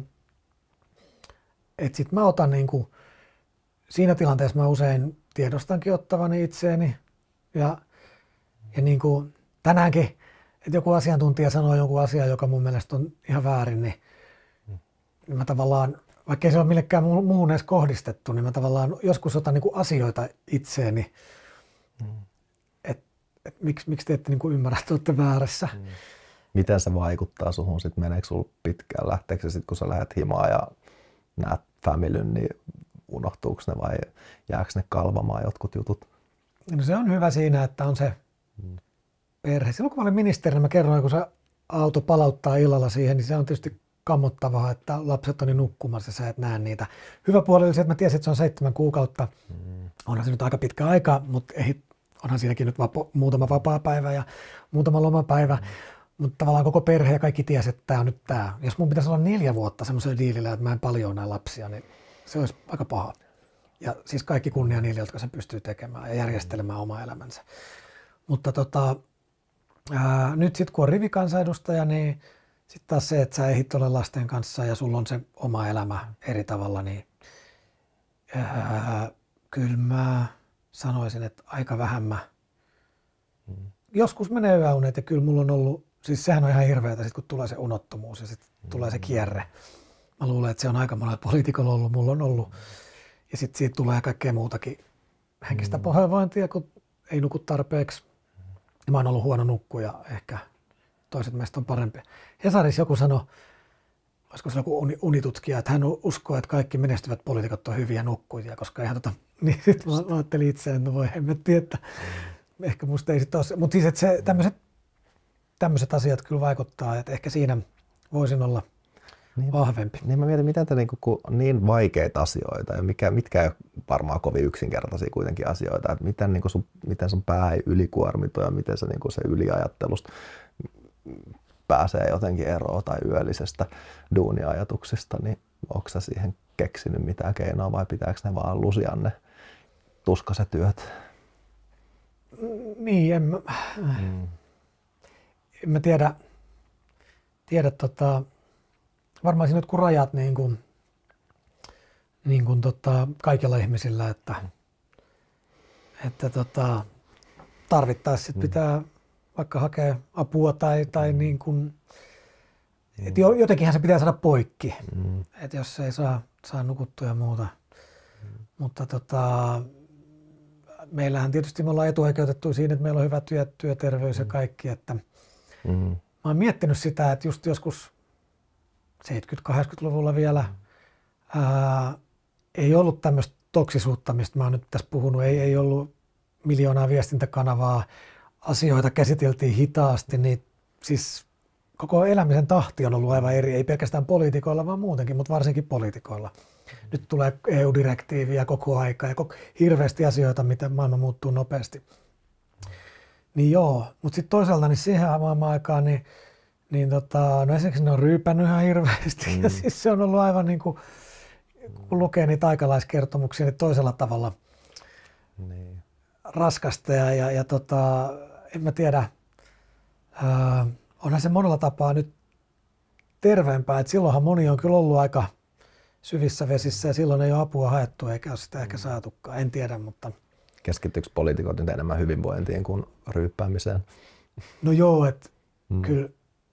sit mä otan niinku, siinä tilanteessa mä usein tiedostankin ottavani itseeni ja niin kuin tänäänkin, että joku asiantuntija sanoo jonkun asian, joka mun mielestä on ihan väärin, niin mä tavallaan, vaikka ei se ole millekään muuhun edes kohdistettu, niin mä tavallaan joskus otan niin kuin asioita itseeni, että miksi te ette niin kuin ymmärrä, että olette väärässä. Miten se vaikuttaa suhun sitten? Meneekö sulla pitkään? Lähteekö se sitten, kun sä lähdet himaan ja näet familyn, niin unohtuuko ne vai jääkö ne kalvamaan jotkut jutut? No se on hyvä siinä, että on se perhe. Silloin kun mä olin ministerinä, mä kerroin, kun se auto palauttaa illalla siihen, niin se on tietysti kammottavaa, että lapset on niin nukkumassa ja sä et näe niitä. Hyvä puoli oli se, että mä tiesin, että se on 7 kuukautta. Onhan se nyt aika pitkä aika, mutta onhan siinäkin nyt muutama vapaapäivä ja muutama lomapäivä. Mutta tavallaan koko perhe ja kaikki tiesi, että tämä on nyt tämä. Jos mun pitäisi olla 4 vuotta semmoisella diilillä, että mä en paljon näe lapsia, niin se olisi aika paha. Ja siis kaikki kunnia niille, jotka sen pystyy tekemään ja järjestelemään omaa elämänsä. Mutta nyt sitten kun on rivikansanedustaja, niin sitten taas se, että sä ehdit ole lasten kanssa ja sulla on se oma elämä eri tavalla, niin kyllä mä sanoisin, että aika vähän mä. Joskus menee yöunet ja kyllä mulla on ollut, siis sehän on ihan hirveätä sit kun tulee se unottomuus ja sitten tulee se kierre. Mä luulen, että se on aika monella poliitikolla ollut, mulla on ollut. Ja sitten siitä tulee kaikkea muutakin henkistä pahoinvointia, kun ei nuku tarpeeksi. Ja mä oon ollut huono nukkuja, ehkä toiset meistä on parempi. Hesarissa joku sanoi, olisiko se joku unitutkija, että hän uskoo, että kaikki menestyvät poliitikot on hyviä nukkujia, koska ihan niin sitten mä ajattelin itse, että no voi hemmetti, että ehkä musta ei sitten ole. Mutta siis, että tämmöiset asiat kyllä vaikuttaa, että ehkä siinä voisin olla vahvempi. Niin mä mietin, miten te niin vaikeita asioita ja mitkä ei ole varmaan kovin yksinkertaisia kuitenkin asioita, että miten sun pää ei ylikuormitu ja miten se, se yliajattelusta pääsee jotenkin eroon tai yöllisestä duuniajatuksista, niin onko sä siihen keksinyt mitään keinoa vai pitääkö ne vaan lusia ne tuskaiset työt? Niin, en mä tiedä varmaan siinä kun rajat niin kuin kaikilla ihmisillä, että tarvittaessa sit pitää vaikka hakea apua tai niin kuin, että jotenkinhan se pitää saada poikki, että jos ei saa nukuttua ja muuta. Mutta meillähän tietysti me ollaan etuoikeutettu siinä, että meillä on hyvä työterveys ja kaikki, että mä oon miettinyt sitä, että just joskus 70-80-luvulla vielä ei ollut tämmöistä toksisuutta, mistä mä oon nyt tässä puhunut, ei ollut miljoonaa viestintäkanavaa, asioita käsiteltiin hitaasti, niin siis koko elämisen tahti on ollut aivan eri, ei pelkästään poliitikoilla, vaan muutenkin, mutta varsinkin poliitikoilla. Nyt tulee EU-direktiiviä koko aika ja hirveästi asioita, mitä maailma muuttuu nopeasti. Niin joo, mutta sitten toisaalta niin siihen maailman-aikaan, no esimerkiksi ne on ryypännyt ihan hirveästi ja siis se on ollut aivan niin kuin, kun lukee niitä aikalaiskertomuksia, niin toisella tavalla raskasta ja en mä tiedä, onhan se monella tapaa nyt terveempää, että silloinhan moni on kyllä ollut aika syvissä vesissä ja silloin ei ole apua haettu eikä ole sitä ehkä saatukaan, en tiedä, mutta. Keskittyykö poliitikot nyt enemmän hyvinvointiin kuin ryyppäämiseen? No joo, että kyllä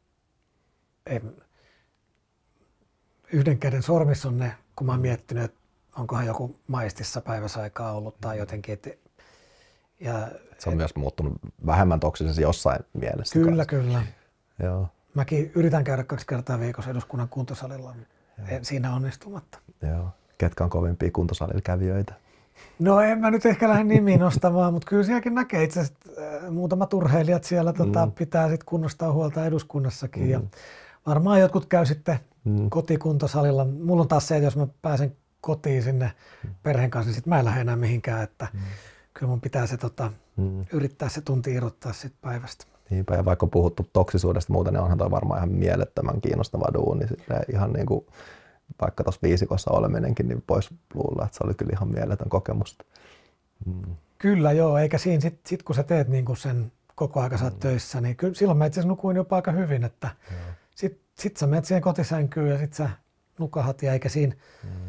yhden käden sormissa on ne, kun mä oon miettinyt, että onkohan joku maistissa päiväsaikaa ollut tai jotenkin. Se on myös muuttunut vähemmän toksisesti jossain mielessä. Kyllä. Joo. Mäkin yritän käydä 2 kertaa viikossa eduskunnan kuntosalilla, en siinä onnistumatta. Joo. Ketkä on kovimpia kuntosalilla kävijöitä? No en mä nyt ehkä lähde nimiin nostamaan, mutta kyllä sielläkin näkee itse asiassa muutamat urheilijat siellä pitää sitten kunnostaa huolta eduskunnassakin. Ja varmaan jotkut käy sitten kotikuntosalilla. Mulla on taas se, että jos mä pääsen kotiin sinne perheen kanssa, niin sit mä en lähde enää mihinkään. Että kyllä mun pitää se yrittää se tunti irrottaa sit päivästä. Niinpä, ja vaikka on puhuttu toksisuudesta muuten, niin onhan toi varmaan ihan mielettömän kiinnostava duuni. Ihan niin kuin vaikka tuossa viisikossa oleminenkin, niin voisi luulla, että se oli kyllä ihan mieletön kokemus. Kyllä joo, eikä siinä sit kun sä teet niin kuin sen koko aika sä oot töissä, niin kyllä silloin mä itse asiassa nukuin jopa aika hyvin, että sit sä menet siihen kotisänkyyn ja sit sä nukahat ja eikä siinä.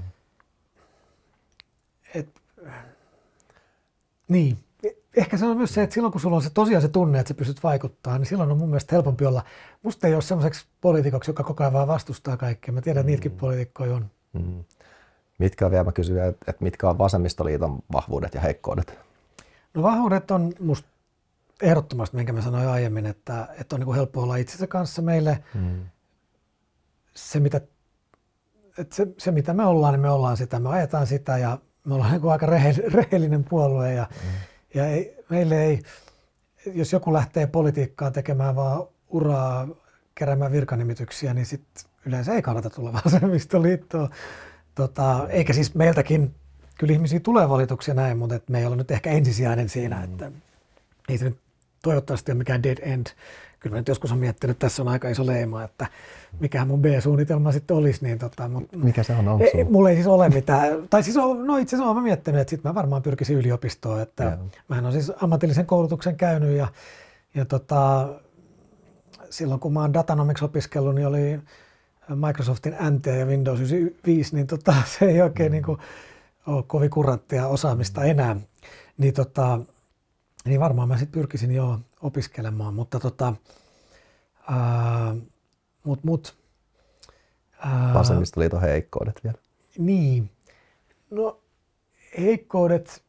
Niin. Ehkä se on myös se, että silloin kun sulla on se tosiaan se tunne, että sä pystyt vaikuttaa, niin silloin on mun mielestä helpompi olla. Musta ei ole semmoiseksi poliitikoksi, joka koko ajan vaan vastustaa kaikkea. Mä tiedän, että niitäkin poliitikkoja on. Mitkä on vielä, mä kysyn, että mitkä on vasemmistoliiton vahvuudet ja heikkoudet? No vahvuudet on musta ehdottomasti, minkä mä sanoin aiemmin, että on niin kuin helppo olla itsensä kanssa meille. Se mitä me ollaan, niin me ollaan sitä. Me ajetaan sitä ja me ollaan niin kuin aika rehellinen puolue ja meille ei, jos joku lähtee politiikkaan tekemään vaan uraa, keräämään virkanimityksiä, niin sitten yleensä ei kannata tulla vasemmistoliittoon. Eikä siis meiltäkin, kyllä ihmisiä tulee valituksia näin, mutta me ei ole nyt ehkä ensisijainen siinä, että ei se nyt toivottavasti ole mikään dead end kyllä mä nyt joskus olen miettinyt, että tässä on aika iso leima, että mikähän mun B-suunnitelma sitten olisi. Niin mikä se on? Mulla ei siis ole mitään. Tai siis no itse asiassa olen miettinyt, että sitten mä varmaan pyrkisin yliopistoon. Että mähän olen siis ammatillisen koulutuksen käynyt ja silloin kun mä oon Datanomics opiskellut, niin oli Microsoftin NT ja Windows 95, niin se ei oikein niin kuin ole kovin kuranttia osaamista enää. Niin varmaan mä sitten pyrkisin jo opiskelemaan, mutta Vasemmistoliiton heikkoudet vielä. Niin. No heikkoudet,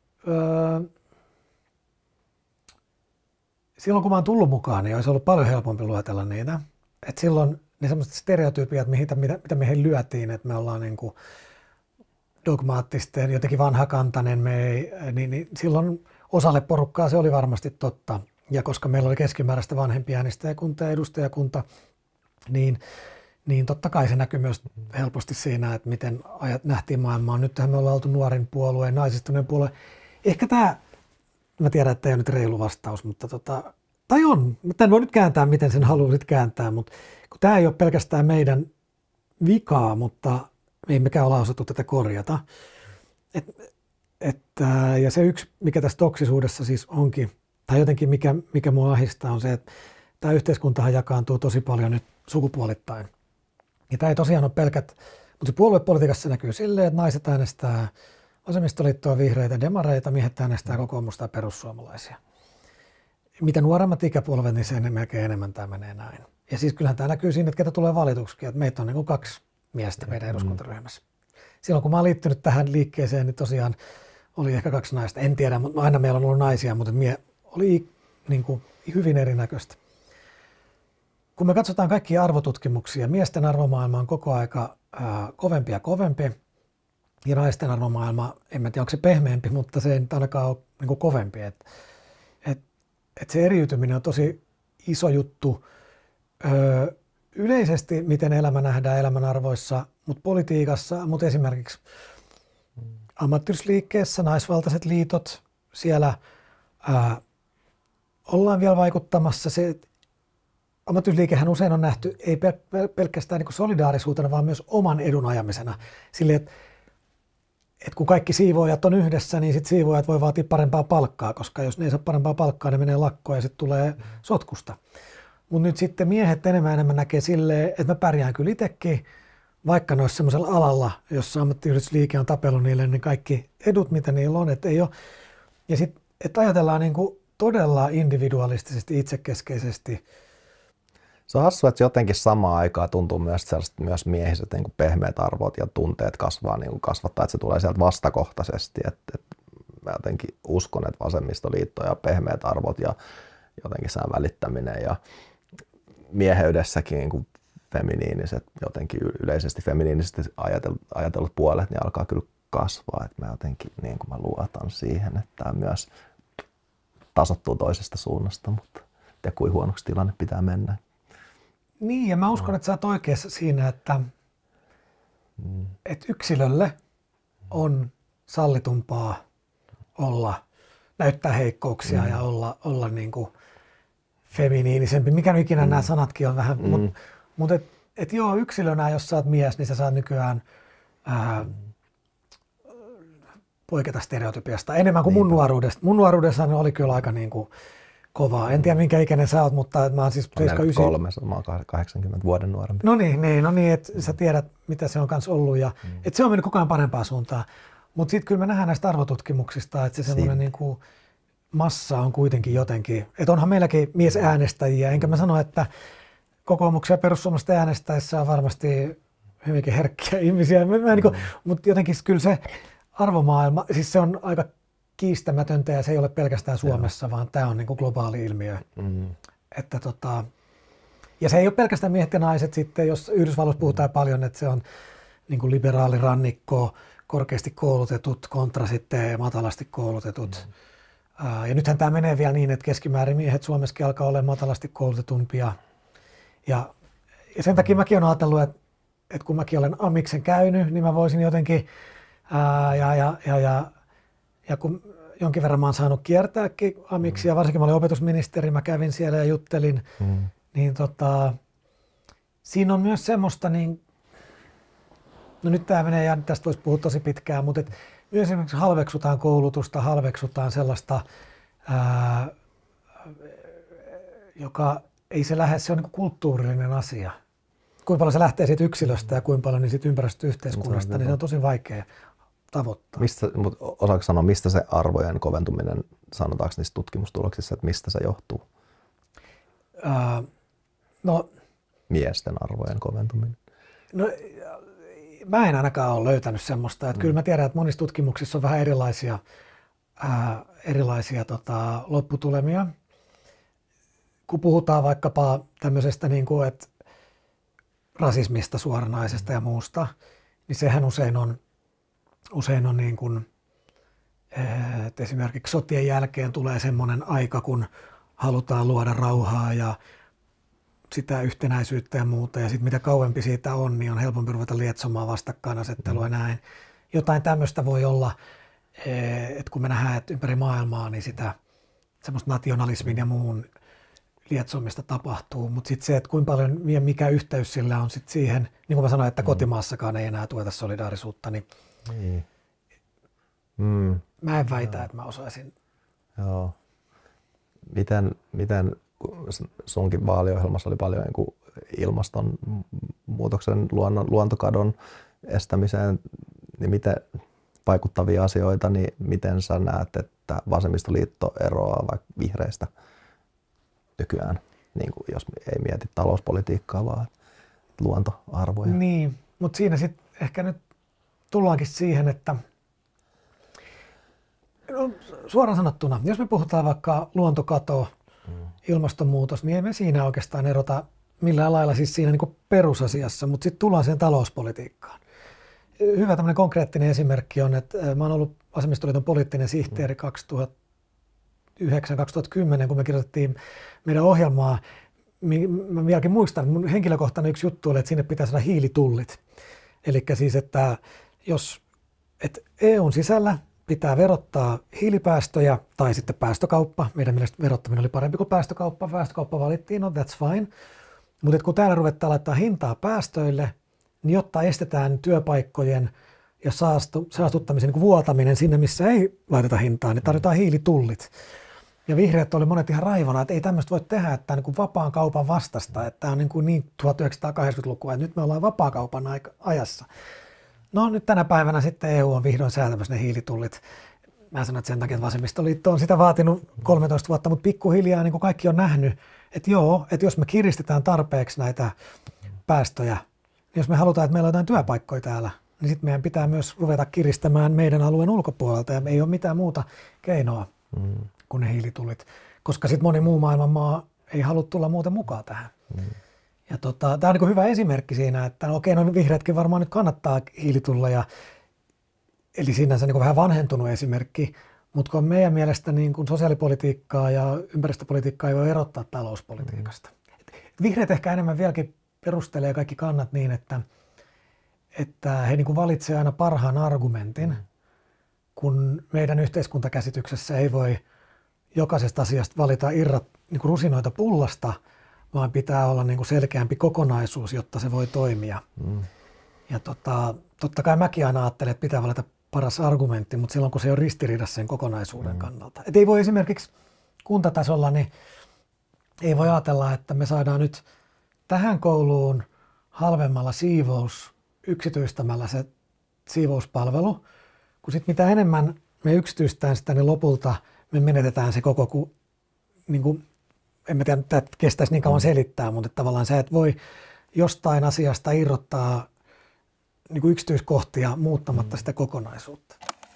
silloin kun mä oon tullut mukaan, niin olisi ollut paljon helpompi luetella niitä. Et silloin ne sellaiset stereotypiat, mitä meihin lyötiin, että me ollaan niin kuin dogmaattisten, jotenkin vanhakantainen, niin silloin osalle porukkaa se oli varmasti totta. Ja koska meillä oli keskimääräistä vanhempi äänestäjäkunta ja edustajakunta, niin totta kai se näkyy myös helposti siinä, että miten nähtiin maailmaa. Nythän me ollaan oltu nuorin puolue, naisistuneen puolue. Ehkä tämä, mä tiedän, että ei ole nyt reilu vastaus, mutta tai on. Tämän voi nyt kääntää, miten sen haluaisit kääntää, mutta kun tämä ei ole pelkästään meidän vikaa, mutta me ei mekään olla osattu tätä korjata. Ja se yksi, mikä tässä toksisuudessa siis onkin, tai jotenkin mikä mua ahdistaa, on se, että tämä yhteiskuntahan jakaantuu tosi paljon nyt sukupuolittain. Ja tämä ei tosiaan ole pelkät, mutta se puoluepolitiikassa näkyy silleen, että naiset äänestää vasemmistoliittoa, vihreitä, demareita, miehet äänestää kokoomusta ja perussuomalaisia. Mitä nuoremmat ikäpolvet, niin sen melkein enemmän tämä menee näin. Ja siis kyllähän tämä näkyy siinä, että ketä tulee valituksi, että meitä on niin kuin 2 miestä meidän eduskuntaryhmässä. Silloin kun mä oon liittynyt tähän liikkeeseen, niin tosiaan oli ehkä 2 naista. En tiedä, mutta aina meillä on ollut naisia, mutta oli niin kuin hyvin erinäköistä. Kun me katsotaan kaikkia arvotutkimuksia, miesten arvomaailma on koko aika kovempi ja kovempi. Ja naisten arvomaailma, en tiedä onko se pehmeämpi, mutta se ei nyt ainakaan ole niin kuin kovempi. Et se eriytyminen on tosi iso juttu. Yleisesti, miten elämä nähdään elämän arvoissa, mutta politiikassa, mutta esimerkiksi ammattiyhdistysliikkeessä, naisvaltaiset liitot, siellä ollaan vielä vaikuttamassa. Ammattiyhdistysliikehän usein on nähty ei pelkästään niin solidaarisuutena, vaan myös oman edun ajamisena. Silleen, että kun kaikki siivoojat on yhdessä, niin sitten siivoojat voi vaatia parempaa palkkaa, koska jos ne ei saa parempaa palkkaa, ne menee lakkoon ja sitten tulee sotkusta. Mutta nyt sitten miehet enemmän näkee silleen, että mä pärjään kyllä itsekin, vaikka ne olisi semmoisella alalla, jossa ammattiyhdistysliike on tapellut niille, niin kaikki edut, mitä niillä on, että ei ole. Ja sitten, että ajatellaan niin kuin todella individualistisesti, itsekeskeisesti. Se on hassua, että jotenkin samaan aikaan tuntuu myös miehiset niin kuin pehmeät arvot ja tunteet kasvattaa, että se tulee sieltä vastakohtaisesti. Että mä jotenkin uskon, että vasemmistoliitto ja pehmeät arvot ja jotenkin sään välittäminen ja mieheydessäkin niin kuin feminiiniset, jotenkin yleisesti feminiinisesti ajatellut puolet, niin alkaa kyllä kasvaa. Että mä jotenkin niin kuin mä luotan siihen, että tämä myös tasoittuu toisesta suunnasta, mutta ja kuin huonoksi tilanne pitää mennä. Niin, ja mä uskon, että sä oot oikeassa siinä, että yksilölle on sallitumpaa näyttää heikkouksia ja olla niin kuin feminiinisempi. Mikä nyt ikinä nämä sanatkin on vähän, mutta joo, yksilönä, jos sä oot mies, niin sä saat nykyään poiketa stereotypiasta enemmän kuin mun nuoruudesta. Mun nuoruudessa oli kyllä aika niin kuin kovaa. En tiedä, minkä ikäinen sä oot, mutta mä oon siis 73, mä oon 80 vuoden nuorempi. No niin, että sä tiedät, mitä se on kanssa ollut. Ja, että se on mennyt koko ajan parempaan suuntaan. Mutta sitten kyllä me nähdään näistä arvotutkimuksista, että se semmoinen niin kuin massa on kuitenkin jotenkin. Että onhan meilläkin miesäänestäjiä, enkä mä sano, että kokoomuksia ja perussuomalaisten äänestäjissä on varmasti hyvinkin herkkiä ihmisiä. Mutta jotenkin kyllä se arvomaailma, siis se on aika kiistämätöntä ja se ei ole pelkästään Suomessa, vaan tämä on niin kuin globaali ilmiö. Että ja se ei ole pelkästään miehet ja naiset sitten, jos Yhdysvalloissa puhutaan paljon, että se on niin kuin liberaali rannikko, korkeasti koulutetut kontra sitten matalasti koulutetut. Ja nythän tämä menee vielä niin, että keskimäärin miehet Suomessakin alkaa olla matalasti koulutetumpia. Ja sen takia mäkin olen ajatellut, että kun mäkin olen amiksen käynyt, niin mä voisin jotenkin ja kun jonkin verran mä oon saanut kiertääkin amiksi, ja varsinkin mä olin opetusministeri, mä kävin siellä ja juttelin niin siinä on myös semmoista, niin, no nyt tämä menee ja tästä voisi puhua tosi pitkään, mutta myös esimerkiksi halveksutaan koulutusta, halveksutaan sellaista, joka ei se lähde, se on niin kulttuurillinen asia. Kuinka paljon se lähtee siitä yksilöstä ja kuinka paljon niin siitä ympäristöyhteiskunnasta, niin se on tosi vaikea tavoittaa. Osaatko sanoa, mistä se arvojen koventuminen, sanotaanko niissä tutkimustuloksissa, että mistä se johtuu? No, miesten arvojen koventuminen? No, mä en ainakaan ole löytänyt semmoista. Että kyllä mä tiedän, että monissa tutkimuksissa on vähän erilaisia lopputulemia. Kun puhutaan vaikkapa tämmöisestä niin kuin, että rasismista suoranaisesta ja muusta, niin sehän usein on niin kuin, että esimerkiksi sotien jälkeen tulee semmoinen aika, kun halutaan luoda rauhaa ja sitä yhtenäisyyttä ja muuta. Ja sitten mitä kauempi siitä on, niin on helpompi ruveta lietsomaan vastakkainasettelua ja näin. Jotain tämmöistä voi olla, että kun me nähdään, että ympäri maailmaa, niin sitä semmoista nationalismin ja muun lietsomista tapahtuu. Mutta sitten se, että kuinka paljon ja mikä yhteys sillä on sitten siihen, niin kuin mä sanoin, että kotimaassakaan ei enää tueta solidaarisuutta, niin mä en väitä, että mä osaisin. Joo. Miten sunkin vaaliohjelmassa oli paljon niin kuin ilmastonmuutoksen, luontokadon estämiseen, niin miten vaikuttavia asioita, niin miten sä näet, että vasemmistoliitto eroaa vaikka vihreistä nykyään, niin kuin jos ei mieti talouspolitiikkaa, vaan luontoarvoja? Niin, mutta siinä sitten ehkä nyt tullaankin siihen, että no, suoraan sanottuna, jos me puhutaan vaikka luontokato, ilmastonmuutos, niin ei me siinä oikeastaan erota millään lailla siis siinä niin kuin perusasiassa, mutta sitten tullaan siihen talouspolitiikkaan. Hyvä tämmöinen konkreettinen esimerkki on, että mä oon ollut Vasemmistoliiton poliittinen sihteeri 2009-2010, kun me kirjoitettiin meidän ohjelmaa. Mä vieläkin muistan, että mun henkilökohtainen yksi juttu oli, että sinne pitää saada hiilitullit. Eli siis, että että EUn sisällä pitää verottaa hiilipäästöjä tai sitten päästökauppa. Meidän mielestä verottaminen oli parempi kuin päästökauppa. Päästökauppa valittiin, no that's fine. Mutta kun täällä ruvetaan laittaa hintaa päästöille, niin jotta estetään työpaikkojen ja saastuttamisen niin kuin vuotaminen sinne, missä ei laiteta hintaa, niin tarvitaan hiilitullit. Ja vihreät oli monet ihan raivona, että ei tämmöistä voi tehdä, että tämä on niin kuin vapaan kaupan vastasta, että tämä on niin 1980-lukua, että nyt me ollaan vapaakaupan ajassa. No nyt tänä päivänä sitten EU on vihdoin säätämässä ne hiilitullit. Mä sanon, että sen takia, että vasemmistoliitto on sitä vaatinut 13 vuotta, mutta pikkuhiljaa niin kuin kaikki on nähnyt, että joo, että jos me kiristetään tarpeeksi näitä päästöjä, niin jos me halutaan, että meillä on jotain työpaikkoja täällä, niin sitten meidän pitää myös ruveta kiristämään meidän alueen ulkopuolelta ja ei ole mitään muuta keinoa kuin ne hiilitullit, koska sitten moni muu maailman maa ei halua tulla muuten mukaan tähän. Ja tämä on niin kuin hyvä esimerkki siinä, että okei, no vihreätkin varmaan nyt kannattaa hiilitulleja, eli sinänsä niin kuin vähän vanhentunut esimerkki, mutta kun meidän mielestä niin kuin sosiaalipolitiikkaa ja ympäristöpolitiikkaa ei voi erottaa talouspolitiikasta. Vihreät ehkä enemmän vieläkin perustelee kaikki kannat niin, että he niin kuin valitsee aina parhaan argumentin, kun meidän yhteiskuntakäsityksessä ei voi jokaisesta asiasta valita niin kuin rusinoita pullasta, vaan pitää olla niin kuin selkeämpi kokonaisuus, jotta se voi toimia. Ja totta kai mäkin aina ajattelen, että pitää valita paras argumentti, mutta silloin kun se on ristiriidassa sen kokonaisuuden kannalta. Et ei voi esimerkiksi kuntatasolla, niin ei voi ajatella, että me saadaan nyt tähän kouluun halvemmalla yksityistämällä se siivouspalvelu, kun sitten mitä enemmän me yksityistään sitä, niin lopulta me menetetään se koko, niin kuin, en mä tiedä, että kestäisi niin kauan selittää, mutta tavallaan sä et voi jostain asiasta irrottaa niin kuin yksityiskohtia muuttamatta sitä kokonaisuutta.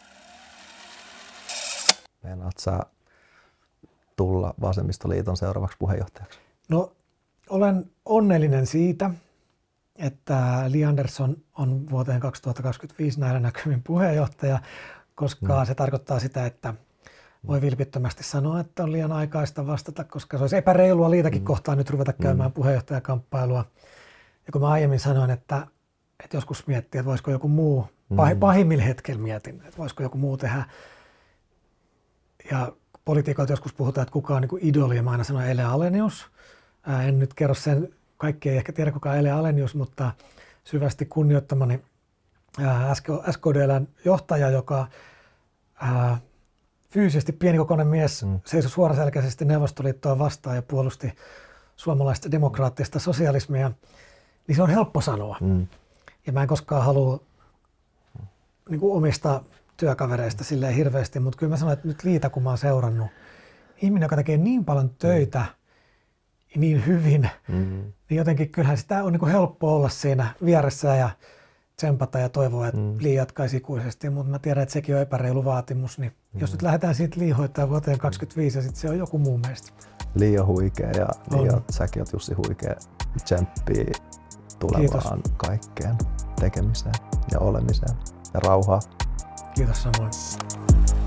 Meinaat sä tulla Vasemmistoliiton seuraavaksi puheenjohtajaksi? No, olen onnellinen siitä, että Li Andersson on vuoteen 2025 näillä näkymin puheenjohtaja, koska se tarkoittaa sitä, että voi vilpittömästi sanoa, että on liian aikaista vastata, koska se olisi epäreilua Liitäkin kohtaan nyt ruveta käymään puheenjohtajakamppailua. Ja kun mä aiemmin sanoin, että joskus miettiä, että voisiko joku muu, pahimmilla hetkellä mietin, että voisiko joku muu tehdä. Ja politiikoilta joskus puhutaan, että kuka on niin kuin idoli, ja mä aina sanon Ele Alenius, En nyt kerro sen, kaikki ei ehkä tiedä kuka Ele Alenius, mutta syvästi kunnioittamani SKDL:n johtaja, joka fyysisesti pienikokoinen mies seisoi suoraselkäisesti Neuvostoliittoa vastaan ja puolusti suomalaista demokraattista sosialismia, niin se on helppo sanoa. Ja mä en koskaan halua niin kuin omista työkavereista silleen hirveästi, mutta kyllä mä sanon, että nyt Liita, kun mä oon seurannut, ihminen, joka tekee niin paljon töitä niin hyvin, niin jotenkin kyllähän sitä on niin kuin helppo olla siinä vieressä ja tsempata ja toivoa, että Li jatkaisi ikuisesti, mutta mä tiedän, että sekin on epäreilu vaatimus, niin jos nyt lähdetään siitä liihoittaa vuoteen 2025 ja sitten se on joku muu meistä. Li on huikea ja säkin oot Jussi huikea, tsemppii tulevaan kaikkeen tekemiseen ja olemiseen ja rauhaa. Kiitos samoin.